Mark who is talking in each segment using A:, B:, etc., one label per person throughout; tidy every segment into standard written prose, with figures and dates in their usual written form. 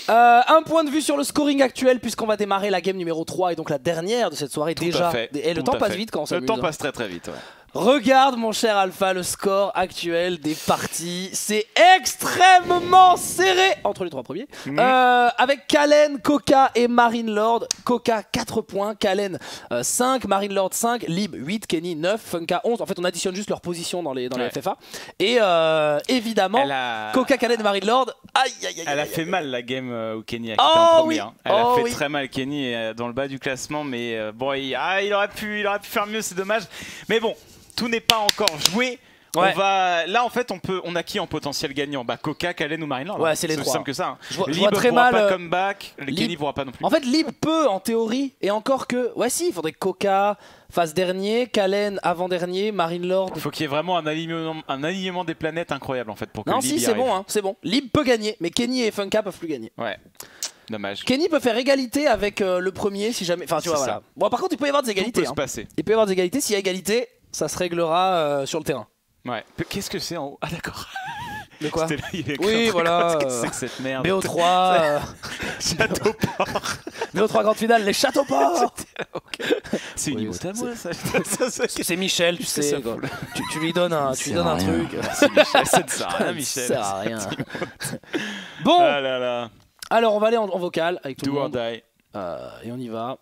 A: Un point de vue sur le scoring actuel, puisqu'on va démarrer la game numéro 3 et donc la dernière de cette soirée déjà. Et le temps passe vite quand on s'amuse.
B: Le temps passe très très vite, ouais.
A: Regarde mon cher Alpha, le score actuel des parties, c'est extrêmement serré entre les trois premiers. Avec Kalen, Coca et Marine Lord. Coca 4 points, Kalen 5, Marine Lord 5, Lib 8, Kenny 9, Funka 11. En fait on additionne juste leur position dans les FFA. Et évidemment, Coca, Kalen et Marine Lord,
B: elle a fait mal la game où Kenny a quitté en premier. Hein. Elle a fait très mal, Kenny est dans le bas du classement, mais bon, il aurait pu faire mieux, c'est dommage. Mais bon, tout n'est pas encore joué. Ouais. Là en fait on a qui en potentiel gagnant? Bah Coca, Kalen ou Marine Lord.
A: Ouais, c'est les trois.
B: C'est simple que ça. Hein.
A: Je vois très
B: pourra
A: mal
B: pas comeback, Kenny pourra pas non plus.
A: En fait Lib peut en théorie, et encore que ouais si, il faudrait que Coca fasse dernier, Kalen avant-dernier, Marine Lord.
B: Il faut qu'il y ait vraiment un alignement des planètes incroyable en fait pour que
A: non,
B: Lib
A: si c'est bon, hein, c'est bon. Lib peut gagner, mais Kenny et Funka peuvent plus gagner.
B: Ouais. Dommage.
A: Kenny peut faire égalité avec le premier si jamais. Enfin tu vois voilà. Bon par contre il peut y avoir des égalités.
B: Tout peut se passer.
A: Il peut y avoir des égalités, s'il y a égalité, ça se réglera sur le terrain.
B: Ouais. Qu'est-ce que c'est en haut? Ah d'accord.
A: De quoi?
B: Là,
A: oui voilà.
B: Qu'est-ce que c'est que cette merde?
A: BO3
B: Châteauport.
A: BO3 grande finale, les Châteauports.
B: C'est une emote à moi ça.
A: C'est Michel, tu sais. Tu lui donnes un truc.
B: C'est Michel, ça ne sert à rien Michel.
A: Ça sert à rien. Bon.
B: Ah là là.
A: Alors on va aller en vocal avec tout le monde.
B: Do or die.
A: Et on y va.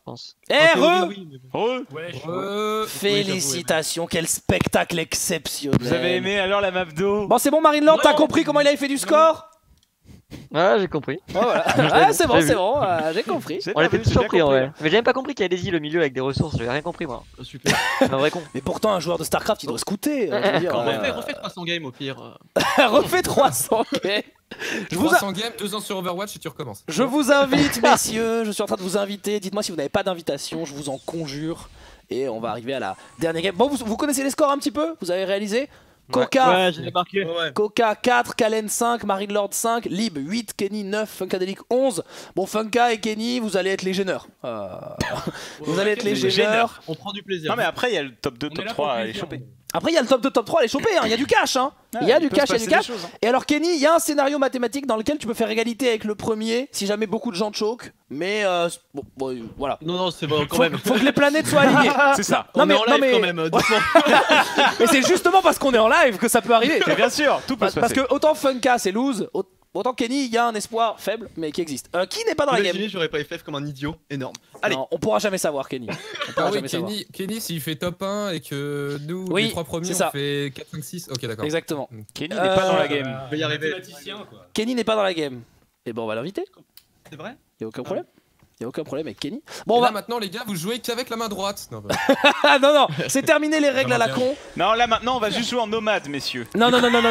A: Félicitations, quel spectacle exceptionnel.
B: Vous avez aimé alors la map d'eau?
A: Bon c'est bon Marine Lord, t'as compris comment il avait fait du score?
C: Ah j'ai compris.
A: Oh, voilà. Ah, c'est bon, j'ai compris.
C: On était tous surpris en vrai. Mais j'ai même pas compris qu'il y a des îles au milieu avec des ressources, j'avais rien compris moi.
D: Super.
C: Un vrai con.
A: Mais pourtant un joueur de Starcraft il doit scouter.
D: Refais 300 games au pire.
A: Refais 300 games.
D: 300 games, 2 ans sur Overwatch et tu recommences.
A: Je vous invite messieurs, je suis en train de vous inviter. Dites-moi si vous n'avez pas d'invitation, je vous en conjure. Et on va arriver à la dernière game. Bon vous connaissez les scores un petit peu? Vous avez réalisé? Coca, Coca 4, Kalen 5, Marine Lord 5, Lib 8, Kenny 9, Funkadelic 11. Bon, Funka et Kenny, vous allez être les gêneurs. Vous allez être les gêneurs.
D: On prend du plaisir.
B: Non, mais après, il y a le top 2, top 3 à aller choper.
A: Après, il y a le top 2, top 3 à aller choper. Il y a du cash. Il y a du cash, il y a du cash. Et alors, Kenny, il y a un scénario mathématique dans lequel tu peux faire égalité avec le premier si jamais beaucoup de gens choquent. Mais bon, voilà.
D: Non, c'est bon, quand même.
A: Faut que les planètes soient alignées.
B: C'est ça.
D: On est en live quand même.
A: Mais c'est justement parce qu'on est en live que ça peut arriver.
B: Mais bien sûr, tout peut se passer.
A: Parce que autant Funka c'est lose, autant Kenny il y a un espoir faible mais qui existe. Qui n'est pas dans la game?
D: J'aurais pas FF comme un idiot énorme. Allez.
A: Non, on pourra jamais savoir Kenny.
E: Kenny s'il fait top 1 et que nous les 3 premiers on fait 4, 5, 6. Ok d'accord.
A: Exactement.
B: Kenny n'est pas dans la game.
D: Je vais y arriver.
A: Kenny n'est pas dans la game. Et bon on va l'inviter.
D: C'est vrai?
A: Y'a aucun problème. Il n'y a aucun problème avec Kenny.
E: Bon, là maintenant les gars vous jouez qu'avec la main droite. Non,
A: non, c'est terminé les règles à la con.
B: Non, là maintenant on va juste jouer en nomade, messieurs.
A: Non.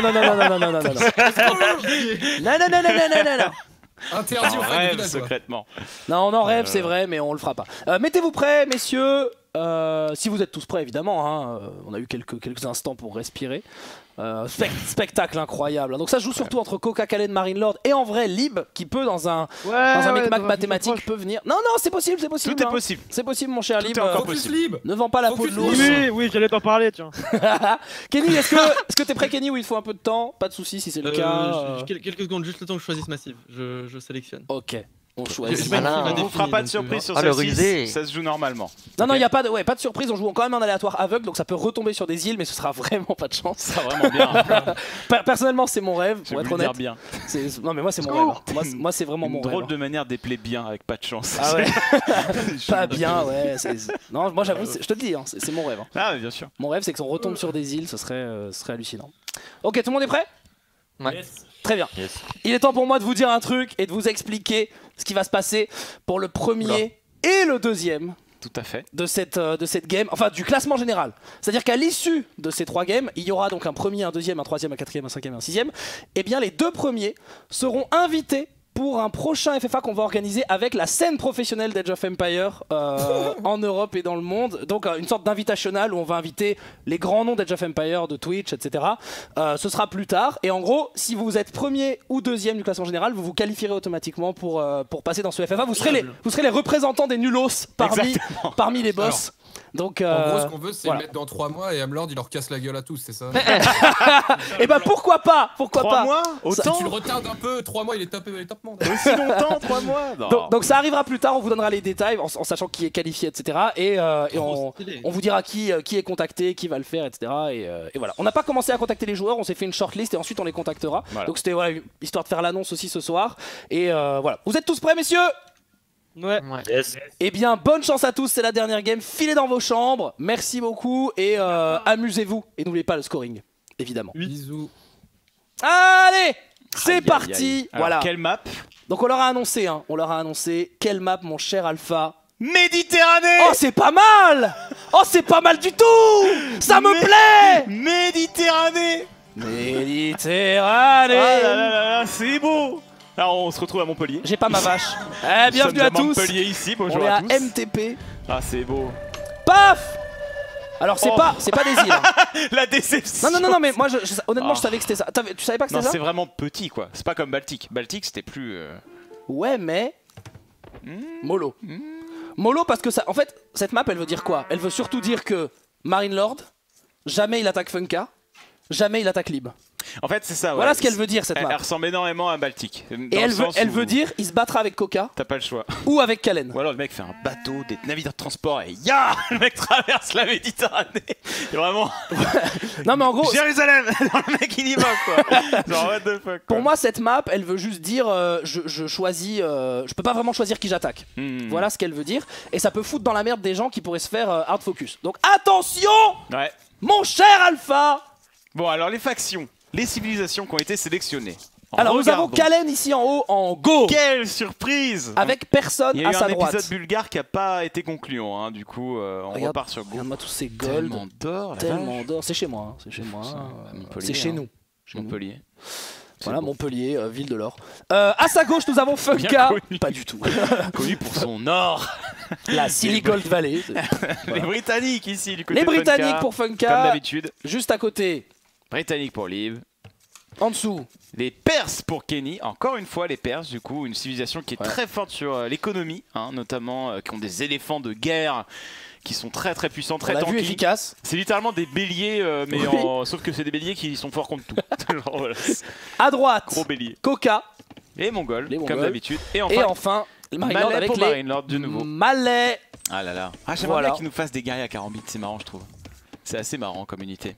E: Interdit
B: en rêve secrètement.
A: Non, on en rêve, c'est vrai, mais on le fera pas. Mettez-vous prêts, messieurs. Si vous êtes tous prêts, évidemment. On a eu quelques instants pour respirer. Spectacle incroyable. Donc ça se joue surtout entre Coca, Kalen, Marine Lord et en vrai Lib qui peut dans un micmac mathématique peut venir. Non, c'est possible, c'est possible.
B: Tout est possible.
A: C'est possible, mon cher Lib.
E: Lib.
A: Ne vends pas la peau de l'ours.
F: Oui, j'allais t'en parler, tiens.
A: Kenny, est-ce que t'es prêt, Kenny, ou il faut un peu de temps? Pas de soucis si c'est le cas.
D: Quelques secondes, juste le temps que je choisisse ma cible. Je sélectionne.
A: Ok. On choisit.
B: On ne fera pas de surprise sur celle-ci, ça se joue normalement.
A: Non, il n'y a pas de surprise, on joue quand même un aléatoire aveugle, donc ça peut retomber sur des îles, mais ce sera vraiment pas de chance.
B: Ça sera vraiment bien.
A: Personnellement, c'est mon rêve, pour être honnête.
B: Bien.
A: Non, mais moi, c'est mon rêve. Moi, c'est vraiment mon rêve.
B: Drôle de manière d'épeler bien avec pas de chance.
A: Ah ouais. Pas bien, ouais. Non, moi, j'avoue, je te le dis, c'est mon rêve.
B: Ah, bien sûr.
A: Mon rêve, c'est qu'on retombe sur des îles, ce serait hallucinant. Ok, tout le monde est prêt?
C: Ouais.
A: Très bien. Il est temps pour moi de vous dire un truc et de vous expliquer ce qui va se passer pour le premier et le deuxième.
B: Tout à fait.
A: De cette game, enfin du classement général. C'est-à-dire qu'à l'issue de ces 3 games, il y aura donc un premier, un deuxième, un troisième, un quatrième, un cinquième et un sixième. Et bien les 2 premiers seront invités pour un prochain FFA qu'on va organiser avec la scène professionnelle d'Age of Empires en Europe et dans le monde. Donc une sorte d'invitational où on va inviter les grands noms d'Age of Empires, de Twitch, etc. Ce sera plus tard. Et en gros, si vous êtes premier ou deuxième du classement général, vous vous qualifierez automatiquement pour passer dans ce FFA. Vous serez les représentants des nulos parmi les boss. Donc,
E: en gros, ce qu'on veut, c'est le mettre dans 3 mois et Hamlord il leur casse la gueule à tous, c'est ça?
A: Et bah pourquoi pas?
B: 3 mois
E: autant. Si tu le retardes un peu, 3 mois il est top monde.
B: Aussi longtemps, 3 mois.
A: Donc ça arrivera plus tard, on vous donnera les détails en sachant qui est qualifié, etc. Et on vous dira qui est contacté, qui va le faire, etc. Et voilà. On n'a pas commencé à contacter les joueurs, on s'est fait une shortlist et ensuite on les contactera. Voilà. Donc c'était histoire de faire l'annonce aussi ce soir. Et voilà. Vous êtes tous prêts, messieurs?
C: Ouais.
F: Yes.
A: Eh bien, bonne chance à tous, c'est la dernière game. Filez dans vos chambres, merci beaucoup et amusez-vous. Et n'oubliez pas le scoring, évidemment.
E: Bisous.
A: Allez, c'est parti.
B: Alors,
A: voilà.
B: Quelle map?
A: Donc on leur a annoncé, quelle map, mon cher Alpha?
B: Méditerranée.
A: Oh, c'est pas mal. Oh, c'est pas mal du tout. Ça me plaît.
B: Méditerranée.
A: Méditerranée.
B: Ah là là là, c'est beau. Alors on se retrouve à Montpellier.
A: J'ai pas ma vache. Bienvenue à tous.
B: Montpellier ici, bonjour
A: on est
B: à
A: à
B: tous.
A: MTP.
B: Ah c'est beau.
A: Paf. Alors c'est pas des îles. Hein.
B: La déception.
A: Non, mais moi honnêtement je savais que c'était ça. Tu savais pas que c'était ça?
B: Non, c'est vraiment petit quoi. C'est pas comme Baltique. Baltique c'était plus.
A: Ouais, mais mollo. Mollo parce que ça, en fait, cette map elle veut dire quoi? Elle veut surtout dire que Marine Lord, jamais il attaque Funka, jamais il attaque Lib.
B: En fait, c'est ça.
A: Voilà
B: ouais.
A: ce qu'elle veut dire cette map.
B: Elle ressemble énormément à Baltique.
A: Et elle veut dire il se battra avec Coca.
B: T'as pas le choix.
A: Ou avec Kalen.
B: Ou alors le mec fait un bateau, des navires de transport et ya le mec traverse la Méditerranée. Et vraiment.
A: Non mais en gros.
B: Jérusalem. Le mec il y va quoi. Genre what the fuck. Quoi.
A: Pour moi cette map elle veut juste dire je choisis. Je peux pas vraiment choisir qui j'attaque. Voilà ce qu'elle veut dire. Et ça peut foutre dans la merde des gens qui pourraient se faire hard focus. Donc attention.
B: Ouais.
A: Mon cher Alpha.
B: Bon alors les factions. Les civilisations qui ont été sélectionnées.
A: Alors nous avons Kalen ici en haut en go.
B: Quelle surprise.
A: Avec personne à sa droite.
B: Il y a eu un épisode bulgare qui a pas été concluant, hein. Du coup on repart sur go.
A: Regarde-moi tous ces gold.
B: Tellement d'or.
A: C'est chez moi, c'est chez moi. C'est chez nous.
B: Montpellier.
A: Voilà, Montpellier, ville de l'or. À sa gauche, nous avons Funka. Pas du tout.
B: Connu pour son or.
A: La Silly Gold Valley.
B: Les Britanniques ici du côté
A: Les
B: de
A: Britanniques
B: Funka,
A: pour Funka.
B: comme d'habitude.
A: Juste à côté.
B: Britanniques pour Liv.
A: En dessous.
B: Les Perses pour Kenny. Encore une fois les Perses, du coup, une civilisation qui est très forte sur l'économie, hein, notamment qui ont des éléphants de guerre qui sont très très puissants, très tanky.
A: Efficace.
B: C'est littéralement des béliers, mais sauf que c'est des béliers qui sont forts contre tout. Genre, voilà.
A: À droite,
B: gros bélier.
A: Coca.
B: Les Mongols, comme d'habitude. Et
A: enfin Marine Lord avec
B: Marine Lord de nouveau.
A: Malais.
B: Ah là là. Ah, j'aimerais bien qu'ils nous fassent des guerriers à carambit, c'est marrant je trouve. C'est assez marrant comme unité.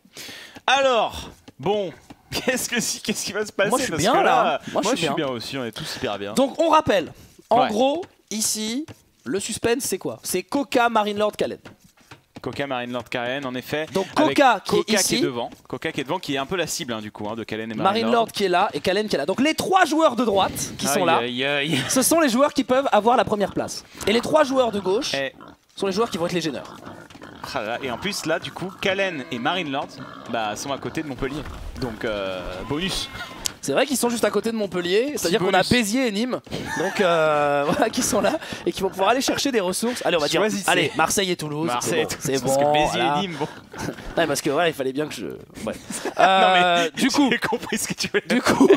B: Alors, bon, qu'est-ce qui va se passer?
A: Moi je suis bien là.
B: Moi je suis bien aussi, on est tous super bien.
A: Donc on rappelle, en gros, ici, le suspense c'est quoi? C'est Coca, Marine Lord, Kalen.
B: Coca, Marine Lord, Kalen, en effet.
A: Donc Coca qui est ici.
B: Coca qui est devant, qui est un peu la cible du coup de Kalen et
A: Marine Lord qui est là et Kalen qui est là. Donc les 3 joueurs de droite qui sont là, ce sont les joueurs qui peuvent avoir la première place. Et les 3 joueurs de gauche sont les joueurs qui vont être les gêneurs.
B: Et en plus là du coup Kalen et Marine Lord sont à côté de Montpellier. Donc bonus.
A: C'est vrai qu'ils sont juste à côté de Montpellier, c'est-à-dire qu'on a Béziers et Nîmes, donc voilà, qui sont là et qui vont pouvoir aller chercher des ressources. Allez, on va dire, allez, Marseille et Toulouse.
B: Marseille,
A: c'est bon.
B: Parce que Béziers et Nîmes, bon.
A: Non, parce que voilà, il fallait bien que je. Ouais.
B: Non mais
A: du coup,
B: j'ai compris ce que tu veux dire.
A: Du coup,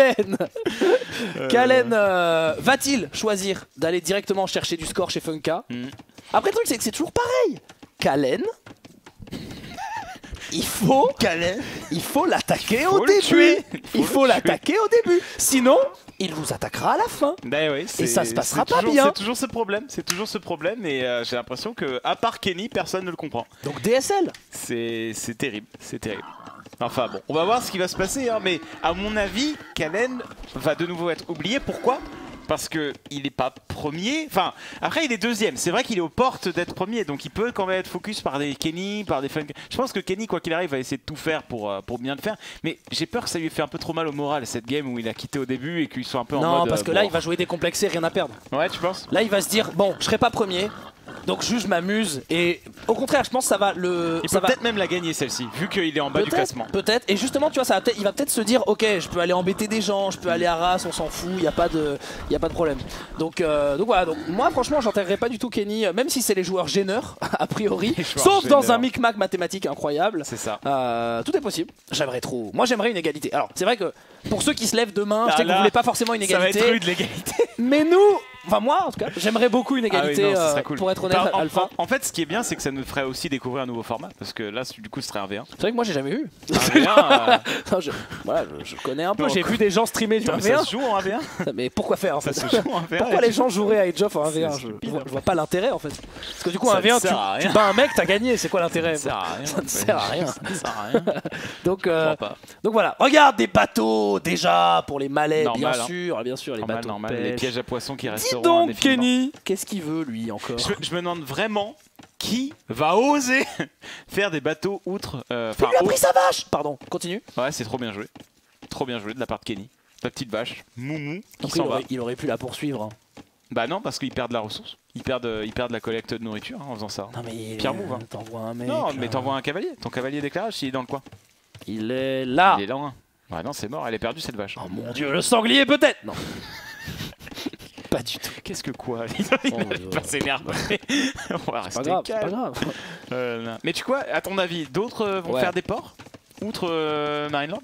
A: Kalen va-t-il choisir d'aller directement chercher du score chez Funka? Après, le truc, c'est que c'est toujours pareil. Kalen. Il faut l'attaquer au début. Il faut l'attaquer au début. Sinon, il vous attaquera à la fin.
B: Oui,
A: et ça se passera pas bien.
B: C'est toujours ce problème. Et j'ai l'impression que, à part Kenny, personne ne le comprend.
A: Donc DSL.
B: C'est terrible. Enfin bon, on va voir ce qui va se passer. Hein, mais à mon avis, Kalen va de nouveau être oublié. Pourquoi ? Parce qu'il n'est pas premier. Enfin, après, il est deuxième. C'est vrai qu'il est aux portes d'être premier. Donc, il peut quand même être focus par des Kenny, par des Funka. Je pense que Kenny, quoi qu'il arrive, va essayer de tout faire pour bien le faire. Mais j'ai peur que ça lui ait fait un peu trop mal au moral, cette game où il a quitté au début et qu'il soit un peu en mode...
A: Non, parce que là, il va jouer décomplexé, rien à perdre.
B: Ouais, tu penses?
A: Là, il va se dire, bon, je serai pas premier. Donc juste je m'amuse et au contraire je pense que ça va le...
B: Il peut peut-être même la gagner celle-ci vu qu'il est en bas du classement.
A: Peut-être et justement tu vois il va peut-être se dire ok je peux aller embêter des gens, je peux aller à Arras, on s'en fout, il n'y a pas de problème. Donc voilà, donc moi franchement j'intégrerai pas du tout Kenny même si c'est les joueurs gêneurs a priori, sauf dans un micmac mathématique incroyable.
B: C'est ça.
A: Tout est possible, j'aimerais trop, moi j'aimerais une égalité. Alors c'est vrai que pour ceux qui se lèvent demain, je sais que vous voulez pas forcément une égalité.
B: Ça va être rude l'égalité.
A: Mais nous... Enfin moi en tout cas, j'aimerais beaucoup une égalité
B: cool.
A: pour être honnête. Alpha.
B: En fait, ce qui est bien, c'est que ça nous ferait aussi découvrir un nouveau format, parce que là, du coup, ce serait un V1.
A: C'est vrai que moi j'ai jamais eu.
B: Un V1.
A: Non, je connais un peu. J'ai vu des gens streamer du 1v1.
B: Ça se joue en 1v1.
A: Mais pourquoi faire en fait?
B: Ça se joue en 1v1.
A: Pourquoi les gens joueraient à Age of en 1v1? Je vois pas l'intérêt en fait. Parce que du coup, un V1, tu bats un mec, t'as gagné. C'est quoi l'intérêt? Ça ne sert à rien.
B: Ça ne sert à rien.
A: Donc voilà. Regarde des bateaux déjà pour les malais, bien sûr, les bateaux.
B: Normal, les pièges à poissons qui resteront.
A: Dis donc, Kenny, qu'est-ce qu'il veut lui encore?
B: Je me demande vraiment qui va oser faire des bateaux outre.
A: Il lui a pris sa vache. Pardon, continue.
B: Ouais, c'est trop bien joué. Trop bien joué de la part de Kenny. La petite vache, Moumou, qui s'en va.
A: Il aurait pu la poursuivre. Hein.
B: Bah non, parce qu'ils perdent la ressource. Ils perdent la collecte de nourriture en faisant ça.
A: Non mais
B: Pierre move. Hein.
A: T'envoies un mec.
B: Non, mais t'envoies un cavalier. Ton cavalier d'éclairage, s'il est dans le coin.
A: Il est là.
B: Il est là. Ouais, non, c'est mort. Elle est perdue cette vache.
A: Oh mon dieu, le sanglier peut-être. Non. Pas du tout.
B: Qu'est-ce que quoi? Il n'arrive pas à s'énerver. On va rester calme.
A: C'est pas grave.
B: Mais tu quoi, à ton avis, d'autres vont faire des ports outre Marineland?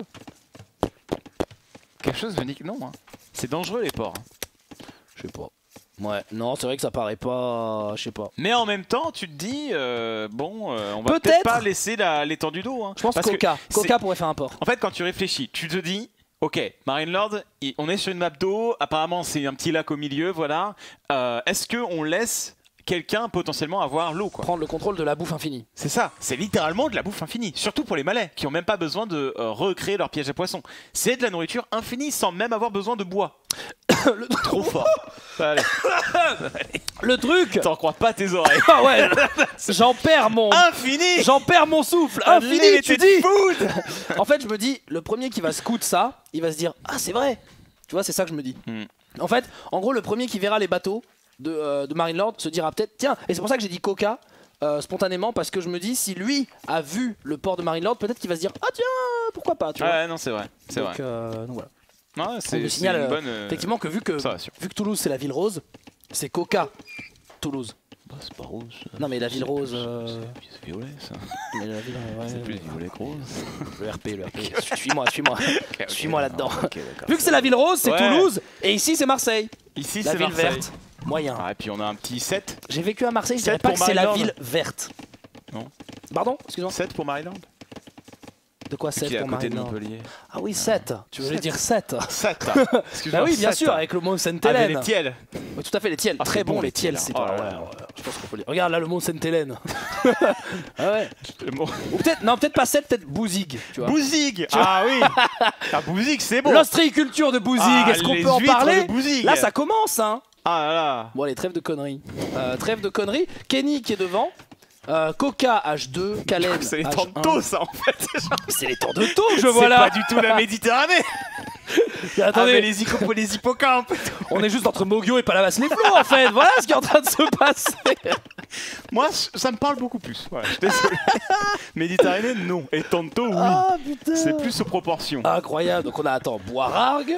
B: Quelque chose me dit que non. Hein. C'est dangereux les ports.
A: Je sais pas. Ouais, non, c'est vrai que ça paraît pas. Je sais pas.
B: Mais en même temps, tu te dis, on va peut-être pas laisser l'étendue d'eau. Hein.
A: Je pense que Coca pourrait faire un port.
B: En fait, quand tu réfléchis, tu te dis. Ok, Marineland, on est sur une map d'eau, apparemment c'est un petit lac au milieu, voilà. Est-ce qu'on laisse quelqu'un potentiellement avoir l'eau quoi?
A: Prendre le contrôle de la bouffe infinie.
B: C'est ça, c'est littéralement de la bouffe infinie. Surtout pour les malais, qui n'ont même pas besoin de recréer leur piège à poissons. C'est de la nourriture infinie sans même avoir besoin de bois. Trop fort. Allez.
A: Le truc.
B: T'en crois pas tes oreilles.
A: Ah ouais. J'en perds mon.
B: Infini.
A: J'en perds mon souffle. Infini, tu dis.
B: Food.
A: En fait, je me dis, le premier qui va scout ça, il va se dire, ah c'est vrai. Tu vois, c'est ça que je me dis. En fait, en gros, le premier qui verra les bateaux de Marineland se dira peut-être, tiens, et c'est pour ça que j'ai dit Coca spontanément, parce que je me dis, si lui a vu le port de Marineland, peut-être qu'il va se dire, ah tiens, pourquoi pas, tu vois.
B: Ouais, non, c'est vrai.
A: Donc voilà.
B: Non, c'est
A: une bonne. Effectivement, que vu que Toulouse c'est la ville rose, c'est Coca Toulouse.
B: Bah, c'est pas rose.
A: Non, mais la ville rose.
B: C'est violet ça.
A: Mais la ville,
B: c'est plus violet que rose.
A: Le RP. Suis-moi. Suis-moi là-dedans. Vu que c'est la ville rose, c'est Toulouse, et ici c'est Marseille.
B: Ici
A: c'est
B: la
A: ville
B: Marseille.
A: Verte. Moyen.
B: Ah, et puis on a un petit 7.
A: J'ai vécu à Marseille, je dirais pas que c'est la ville verte.
B: Non.
A: Pardon, excuse-moi.
B: 7 pour Marineland.
A: De quoi 7 pour Marineland? Ah oui, 7. Tu voulais dire 7.
B: 7.
A: Bah oui, bien sûr, avec le Mont Sainte-Hélène.
B: Avec les tiels.
A: Oui, tout à fait, les tiels. Très bon, les tiels. C'est pas. Je pense qu'on peut dire. Regarde là, le Mont Sainte-Hélène. Ah ouais. Ou peut-être pas 7, peut-être Bouzigues.
B: Bouzigues. Ah oui. Bouzigues, c'est bon.
A: L'ostréiculture de Bouzigues, est-ce qu'on peut en parler? Là, ça commence, hein.
B: Ah là là.
A: Bon, allez, trêve de conneries. Kenny qui est devant. Coca H2, Kalen
B: c'est les temps de taux ça en fait.
A: C'est les temps de taux que je vois là.
B: C'est pas du tout la Méditerranée.
A: Attendez,
B: les hippocampes.
A: On est juste entre Mogio et Palavas-les-Flots en fait. Voilà ce qui est en train de se passer.
B: Moi ça me parle beaucoup plus. Voilà, je suis désolé. Méditerranée non. Et Tanto oui.
A: Ah,
B: c'est plus aux proportions.
A: Incroyable. Donc on a Boirargues.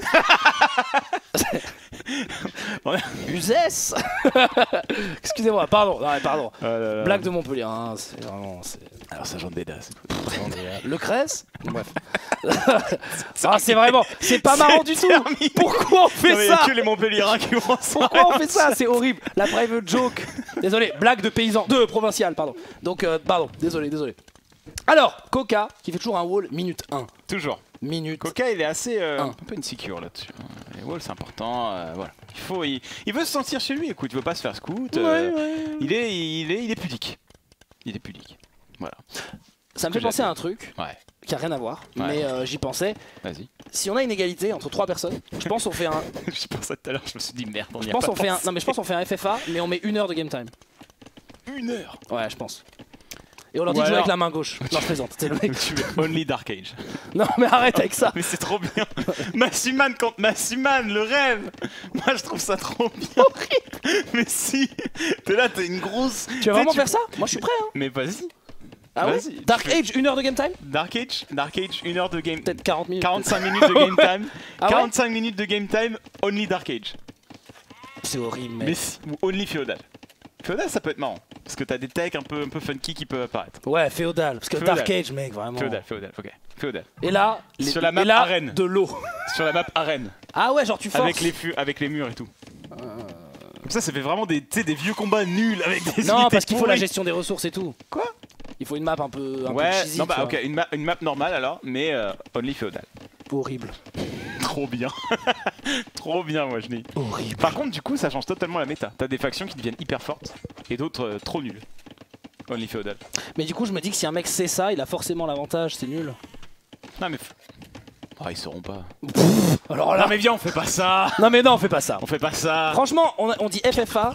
A: Uzès. Excusez-moi, pardon. Blague de Montpellier. Hein, c'est vraiment.
B: Alors ça j'en dédasse.
A: Le Cresse. Bref. C'est vraiment. C'est pas marrant du tout. Pourquoi on fait ça?
B: Que les Montpelliérains qui vont
A: Pourquoi on fait ça? C'est horrible. La private joke. Désolé. Blague de paysan. De provincial, pardon. Donc, pardon. Désolé. Alors, Coca qui fait toujours un wall minute 1.
B: Toujours.
A: Minute.
B: Coca il est assez un peu insecure là-dessus. Les walls c'est important. Voilà. Il veut se sentir chez lui. Écoute, il veut pas se faire scout. Il est pudique. Voilà.
A: Ça me fait penser à un truc qui a rien à voir, mais j'y pensais.
B: Vas-y.
A: Si on a une égalité entre 3 personnes, je pense qu'on fait un.
B: Je pensais tout à l'heure, je me suis dit merde.
A: Je pense qu'on fait un. Non mais je pense qu'on fait un FFA, mais on met 1 heure de game time.
B: 1 heure.
A: Ouais, je pense. Et on leur dit de jouer avec la main gauche. Non, je plaisante. C'est le mec.
B: Tu veux Only Dark Age.
A: Non, mais arrête avec ça.
B: Mais c'est trop bien. Massiman contre Massiman, le rêve. Moi, je trouve ça trop bien.
A: Horrible.
B: Mais si. T'es là, t'as une grosse.
A: Tu vas vraiment faire ça? Moi, je suis prêt. Hein.
B: Mais vas-y.
A: Ah ouais? Dark Age, 1 heure de game time?
B: Dark Age, 1 heure de game time.
A: Peut-être 40 minutes.
B: 45 minutes de game time. 45 minutes de game time, Only Dark Age.
A: C'est horrible, mec.
B: Mais si, ou Only Féodal. Féodal, ça peut être marrant. Parce que t'as des techs un peu funky qui peuvent apparaître.
A: Ouais, Féodal. Parce que Dark Age, mec, vraiment.
B: Féodal, ok. Féodal.
A: Et là,
B: sur la map arène.
A: De l'eau.
B: Sur la map arène.
A: Ah ouais, genre tu forces.
B: Avec les murs et tout. Comme ça fait vraiment des vieux combats nuls avec des unités.
A: Non, parce qu'il faut la
B: pourries.
A: gestion des ressources et tout.
B: Quoi?
A: Il faut une map un peu cheesy,
B: non bah
A: tu
B: ok, une map normale alors, mais only feudal.
A: vois. Horrible.
B: Trop bien. Trop bien, moi je dis.
A: Horrible.
B: Par contre, du coup, ça change totalement la méta. T'as des factions qui deviennent hyper fortes et d'autres trop nulles. Only feudal.
A: Mais du coup, je me dis que si un mec sait ça, il a forcément l'avantage, c'est nul.
B: Non mais... Oh, ils sauront pas.
A: Alors là...
B: Non mais viens, on fait pas ça.
A: Non mais non, on fait pas ça.
B: On fait pas ça.
A: Franchement, on dit FFA.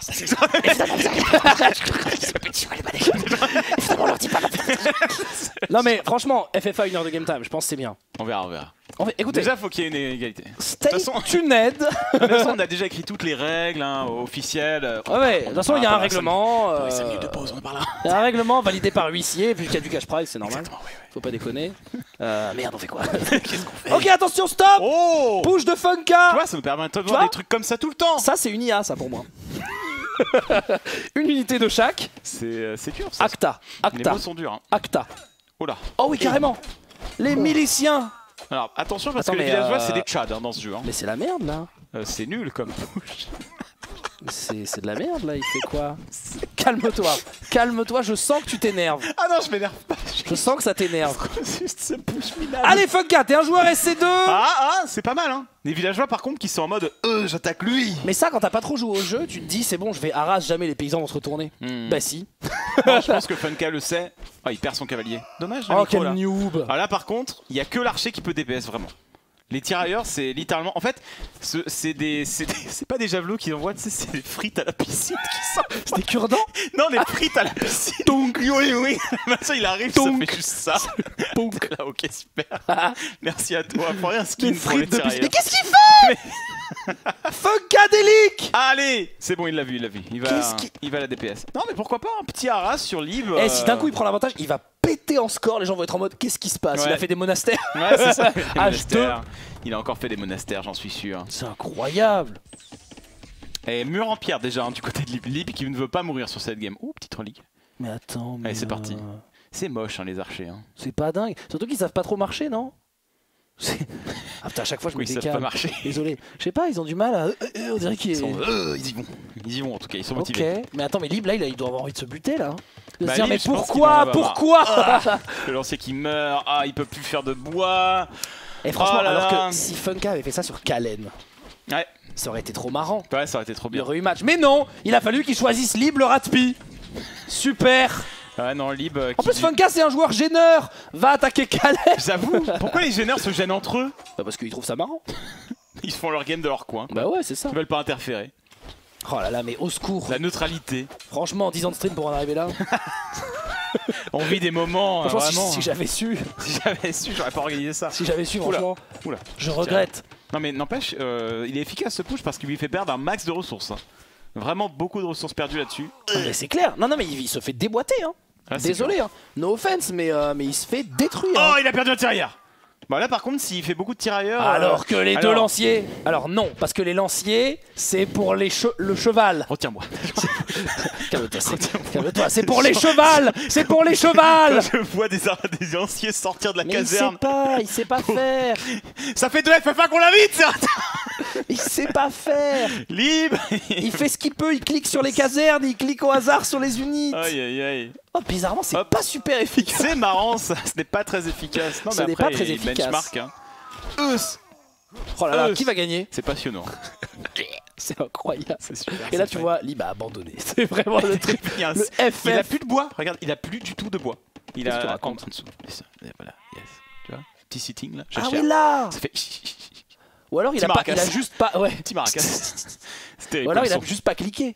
A: Non mais franchement, FFA 1 heure de game time, je pense que c'est bien.
B: On verra, on verra.
A: Écoutez,
B: Déjà, faut qu'il y ait une égalité.
A: stay
B: De toute façon-
A: tuned.
B: De toute façon, on a déjà écrit toutes les règles officielles.
A: Ouais, de toute façon, il y a un
B: Pendant
A: règlement.
B: 5 minutes de pause, on est par là.
A: Il y a un règlement validé par huissier, vu qu'il y a du cash prize, c'est normal.
B: Exactement, oui,
A: Faut pas déconner. Merde, on fait quoi?
B: Qu'est-ce qu'on fait?
A: Ok, attention, stop!
B: Oh!
A: Push de
B: Tu
A: Funka!
B: vois, ça me permet de
A: vois
B: voir des trucs comme ça tout le temps.
A: Ça, c'est une IA, ça pour moi. Une unité de chaque.
B: C'est dur ça.
A: Acta.
B: Les
A: Acta.
B: mots sont durs. Hein.
A: Acta.
B: Oh là.
A: Oh oui, carrément. Les miliciens.
B: Alors attention parce
A: Attends,
B: que les
A: mais,
B: villageois c'est des tchads dans ce jeu. Hein.
A: Mais c'est la merde là.
B: C'est nul comme push.
A: C'est de la merde là, il fait quoi? Calme-toi. Calme-toi, je sens que tu t'énerves.
B: Ah non, je m'énerve pas.
A: Je sens que ça t'énerve.
B: Juste ce push minable.
A: Allez, Funka, t'es un joueur SC2.
B: Ah, c'est pas mal hein. Les villageois par contre qui sont en mode j'attaque lui.
A: Mais ça, quand t'as pas trop joué au jeu, tu te dis c'est bon, je vais arraser, jamais les paysans vont se retourner. Bah si.
B: Non, je pense que Funka le sait. Ah, il perd son cavalier. Dommage. le
A: Oh,
B: micro,
A: quel
B: là.
A: noob.
B: Ah là par contre, il y a que l'archer qui peut DPS vraiment. Les tirailleurs, c'est littéralement. En fait, c'est pas des javelots qu'ils envoient, tu sais, c'est des frites à la piscine qui sortent.
A: C'est des cure-dents.
B: Non, des frites à la piscine. Donc, oui. Ça, il arrive, ça fait juste ça. Donc là, ok, super. Merci à toi. Pour un skin
A: Les
B: pour les
A: frites de piscine.
B: tirailleurs.
A: Mais qu'est-ce qu'il fait? Funkadelic.
B: Allez, c'est bon, il l'a vu.
A: Qu'est-ce qui-
B: Il va à la DPS. Non, mais pourquoi pas un petit Haras sur Lib.
A: Eh, si d'un coup il prend l'avantage, il va péter en score, les gens vont être en mode qu'est-ce qui se passe?
B: Ouais.
A: Il a fait des monastères.
B: Ouais, c'est ça. Les
A: H2.
B: monastères. Il a encore fait des monastères, j'en suis sûr.
A: C'est incroyable.
B: Et mur en pierre déjà hein, du côté de Lib. Lib qui ne veut pas mourir sur cette game. Ouh, petite relique.
A: Mais attends, mais
B: Allez, c'est parti. C'est moche hein, les archers. Hein.
A: C'est pas dingue. Surtout qu'ils savent pas trop marcher, non? Ah putain, à chaque fois je me
B: Oui, ils savent
A: décale.
B: pas marcher.
A: Désolé. Je sais pas, ils ont du mal à. On dirait qu'ils.
B: Ils y vont. Ils y vont en tout cas, ils sont motivés.
A: Ok, mais attends, mais Lib là, il doit avoir envie de se buter là. De
B: Bah,
A: se dire,
B: Lib,
A: mais
B: je pense qu'il
A: pourquoi?
B: en va
A: Pourquoi?
B: Le lancier qui meurt, il peut plus faire de bois.
A: Et franchement,
B: Oh là
A: alors
B: là.
A: que si Funka avait fait ça sur Kalen,
B: Ouais,
A: ça aurait été trop marrant.
B: ouais, ça aurait été trop
A: Il y
B: bien.
A: aurait eu match. Mais non, il a fallu qu'il choisisse Lib le Ratpi. Super.
B: Ouais, non, Lib.
A: En plus, Funka c'est un joueur gêneur. Va attaquer Kalen.
B: J'avoue, pourquoi les gêneurs se gênent entre eux?
A: Bah parce qu'ils trouvent ça marrant.
B: Ils font leur game de leur coin.
A: Bah ouais, c'est ça.
B: Ils veulent pas interférer.
A: Oh là là, mais au secours.
B: La neutralité.
A: Franchement, 10 ans de stream pour en arriver là.
B: On vit des moments
A: Franchement,
B: vraiment.
A: si j'avais su,
B: Si j'avais su, j'aurais pas organisé ça.
A: si j'avais su,
B: Oula.
A: franchement,
B: Oula.
A: je regrette.
B: Non mais n'empêche, il est efficace ce push parce qu'il lui fait perdre un max de ressources. Hein. Vraiment beaucoup de ressources perdues là-dessus.
A: Ah, mais c'est clair. Non, non, mais il se fait déboîter. Hein.
B: Ah, c'est
A: Désolé, hein. No offense, mais il se fait détruire.
B: Oh,
A: hein.
B: il a perdu un tirailleur. Bah là par contre, s'il fait beaucoup de tirailleurs.
A: Alors que les deux
B: alors-
A: lanciers. Alors non, parce que les lanciers, c'est pour le cheval.
B: Retiens-moi.
A: Calme-toi, c'est pour les chevals. C'est pour les chevals.
B: Je vois des lanciers sortir de la
A: Mais il sait
B: caserne.
A: pas, il sait pas faire.
B: Ça fait de FFA qu'on l'invite, c'est
A: Il sait pas faire.
B: Libre.
A: Il fait ce qu'il peut, il clique sur les casernes, il clique au hasard sur les unités.
B: Aïe aïe aïe.
A: Oh, bizarrement, c'est
B: Hop.
A: pas super efficace.
B: C'est marrant ça, ce n'est pas très efficace. Non,
A: Ce
B: mais
A: n'est
B: après,
A: pas très
B: il
A: efficace.
B: benchmark, hein.
A: Oh là là, qui va gagner?
B: C'est passionnant.
A: C'est incroyable.
B: C'est super.
A: Et là,
B: c'est
A: tu
B: vrai.
A: vois, Lib a abandonné. C'est vraiment le truc.
B: Il y a un-
A: Le FF.
B: Il a plus de bois. Regarde, il a plus du tout de bois. Il
A: Qu'est-ce que tu
B: a
A: racontes
B: en dessous. C'est ça. Et voilà, yes. Tu vois, petit sitting là.
A: Ah
B: J'achère.
A: oui, là.
B: Ça fait.
A: Ou alors il
B: Petit
A: a, pas,
B: maracas.
A: il a juste pas. Ouais.
B: Petit maracas. C'est terrible.
A: Ou alors
B: comme
A: il a
B: son.
A: juste pas cliqué.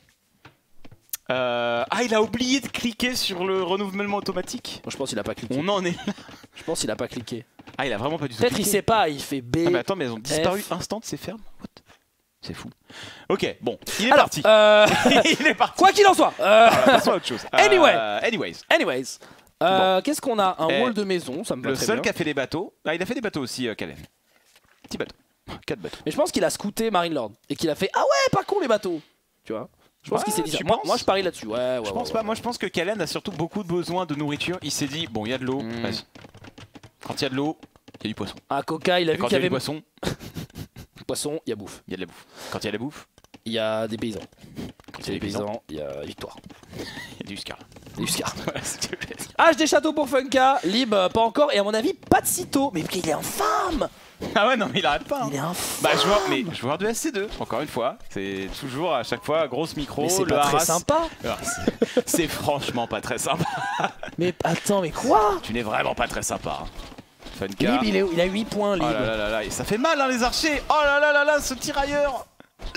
B: Il a oublié de cliquer sur le renouvellement automatique.
A: Moi, je pense qu'il a pas cliqué.
B: On en est là.
A: Je pense qu'il a pas cliqué.
B: Ah, il a vraiment pas du tout
A: Peut-être il
B: cliqué.
A: sait pas, il fait B.
B: Ah, mais attends, mais elles ont disparu
A: F.
B: instant ces fermes. What? C'est fou. Ok, bon, il est
A: Alors,
B: parti. Il est parti.
A: quoi qu'il en soit.
B: Passons à autre chose.
A: Anyways.
B: Bon.
A: Qu'est-ce qu'on a? Un
B: Eh,
A: wall de maison, ça me va
B: Le
A: très
B: seul
A: bien.
B: qui a fait des bateaux. Ah, il a fait des bateaux aussi, Kalen. Petit bateau. 4 bateaux.
A: Mais je pense qu'il a scouté Marine Lord et qu'il a fait ah ouais, pas con les bateaux. Tu vois? Je pense
B: Ouais,
A: qu'il s'est dit ça.
B: tu
A: Moi,
B: penses
A: moi, je parie là-dessus. Ouais,
B: Je pense pas. Moi, je pense que Kalen a surtout beaucoup de besoin de nourriture. Il s'est dit, bon, il y a de l'eau. Vas-y. Quand il y a de l'eau, il y a du poisson.
A: Ah, Coca, il a vu
B: Quand
A: qu'il
B: il y
A: y
B: a du
A: avait
B: poisson,
A: poisson, il y a bouffe.
B: il y a de la bouffe. Quand il y a de la bouffe,
A: Il y a des paysans.
B: Quand
A: C'est les paysans, il y a victoire.
B: Il y a du Scar.
A: Du Scar.
B: Voilà, s'il te plaît.
A: H des châteaux pour Funka, Lib pas encore, et à mon avis, pas de sitôt. Mais il est infâme.
B: Ah ouais, non, mais il arrête pas. Hein.
A: Il est infâme.
B: Bah, joueur de SC2, encore une fois. C'est toujours à chaque fois grosse micro.
A: Mais c'est
B: le
A: pas très
B: harass.
A: sympa.
B: C'est franchement pas très sympa.
A: Mais attends, mais quoi?
B: Tu n'es vraiment pas très sympa. Hein. Funka.
A: Lib, il a 8 points, Lib.
B: Oh là là là, et ça fait mal, hein, les archers. Oh là là là là, ce tirailleur.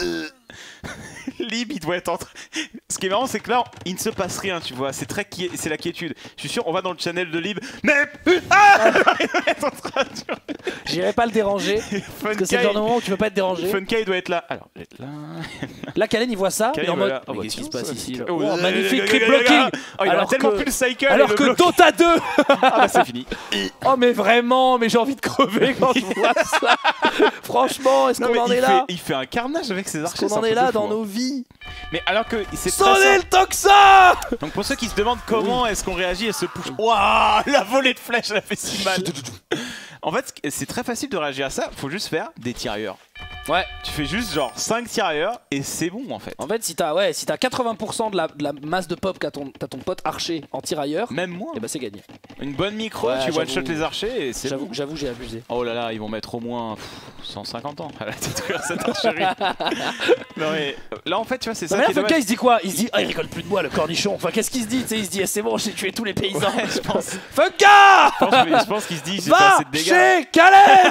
B: Lib, il doit être entre. Ce qui est marrant, c'est que là, il ne se passe rien, tu vois. C'est la quiétude. Je suis sûr, on va dans le channel de Lib. Mais putain,
A: J'irai pas le déranger. Parce que c'est le genre de moment où tu veux pas être dérangé.
B: Funka, il doit être là. Alors, il doit être là.
A: Là, Kalen, il voit ça.
B: Kalen,
A: il est en mode.
B: voilà.
A: Mais qu'est-ce qui se passe ici là?
B: Oh,
A: Magnifique clip blocking.
B: Oh, il a tellement plus le cycle.
A: Alors que Dota 2.
B: Ah bah, c'est fini.
A: Oh, mais vraiment, mais j'ai envie de crever quand je vois ça. Franchement, est-ce qu'on en est là?
B: Il fait un carnage avec ses archers.
A: Est-ce qu'on en est là dans nos vies?
B: Mais alors que c'est
A: Sonnez le Toxa!
B: Donc pour ceux qui se demandent comment est-ce qu'on réagit et se push. Waouh, la volée de flèche, elle a fait si mal. En fait, c'est très facile de réagir à ça. Faut juste faire des tirailleurs.
A: Ouais.
B: Tu fais juste genre 5 tirailleurs et c'est bon en fait.
A: En fait, si t'as 80% de la masse de pop qu'a ton pote archer en tirailleur,
B: même moins.
A: Et bah c'est gagné.
B: Une bonne micro,
A: Ouais,
B: tu one shot les archers et c'est bon.
A: J'avoue, j'ai abusé.
B: Oh là là, ils vont mettre au moins 150 ans à la détruire cette archerie. Non mais là en fait, tu vois, c'est ça.
A: Mais là,
B: qui est
A: Funka, il se dit quoi? Il se dit, ah, il rigole plus de moi, le cornichon. Enfin, qu'est-ce qu'il se dit? Tu sais, il se dit, c'est bon, j'ai tué tous les paysans.
B: Ouais, je pense.
A: Funka!
B: Je pense qu'il se dit, j'ai
A: Va
B: pas assez de dégâts.
A: chez Kalen.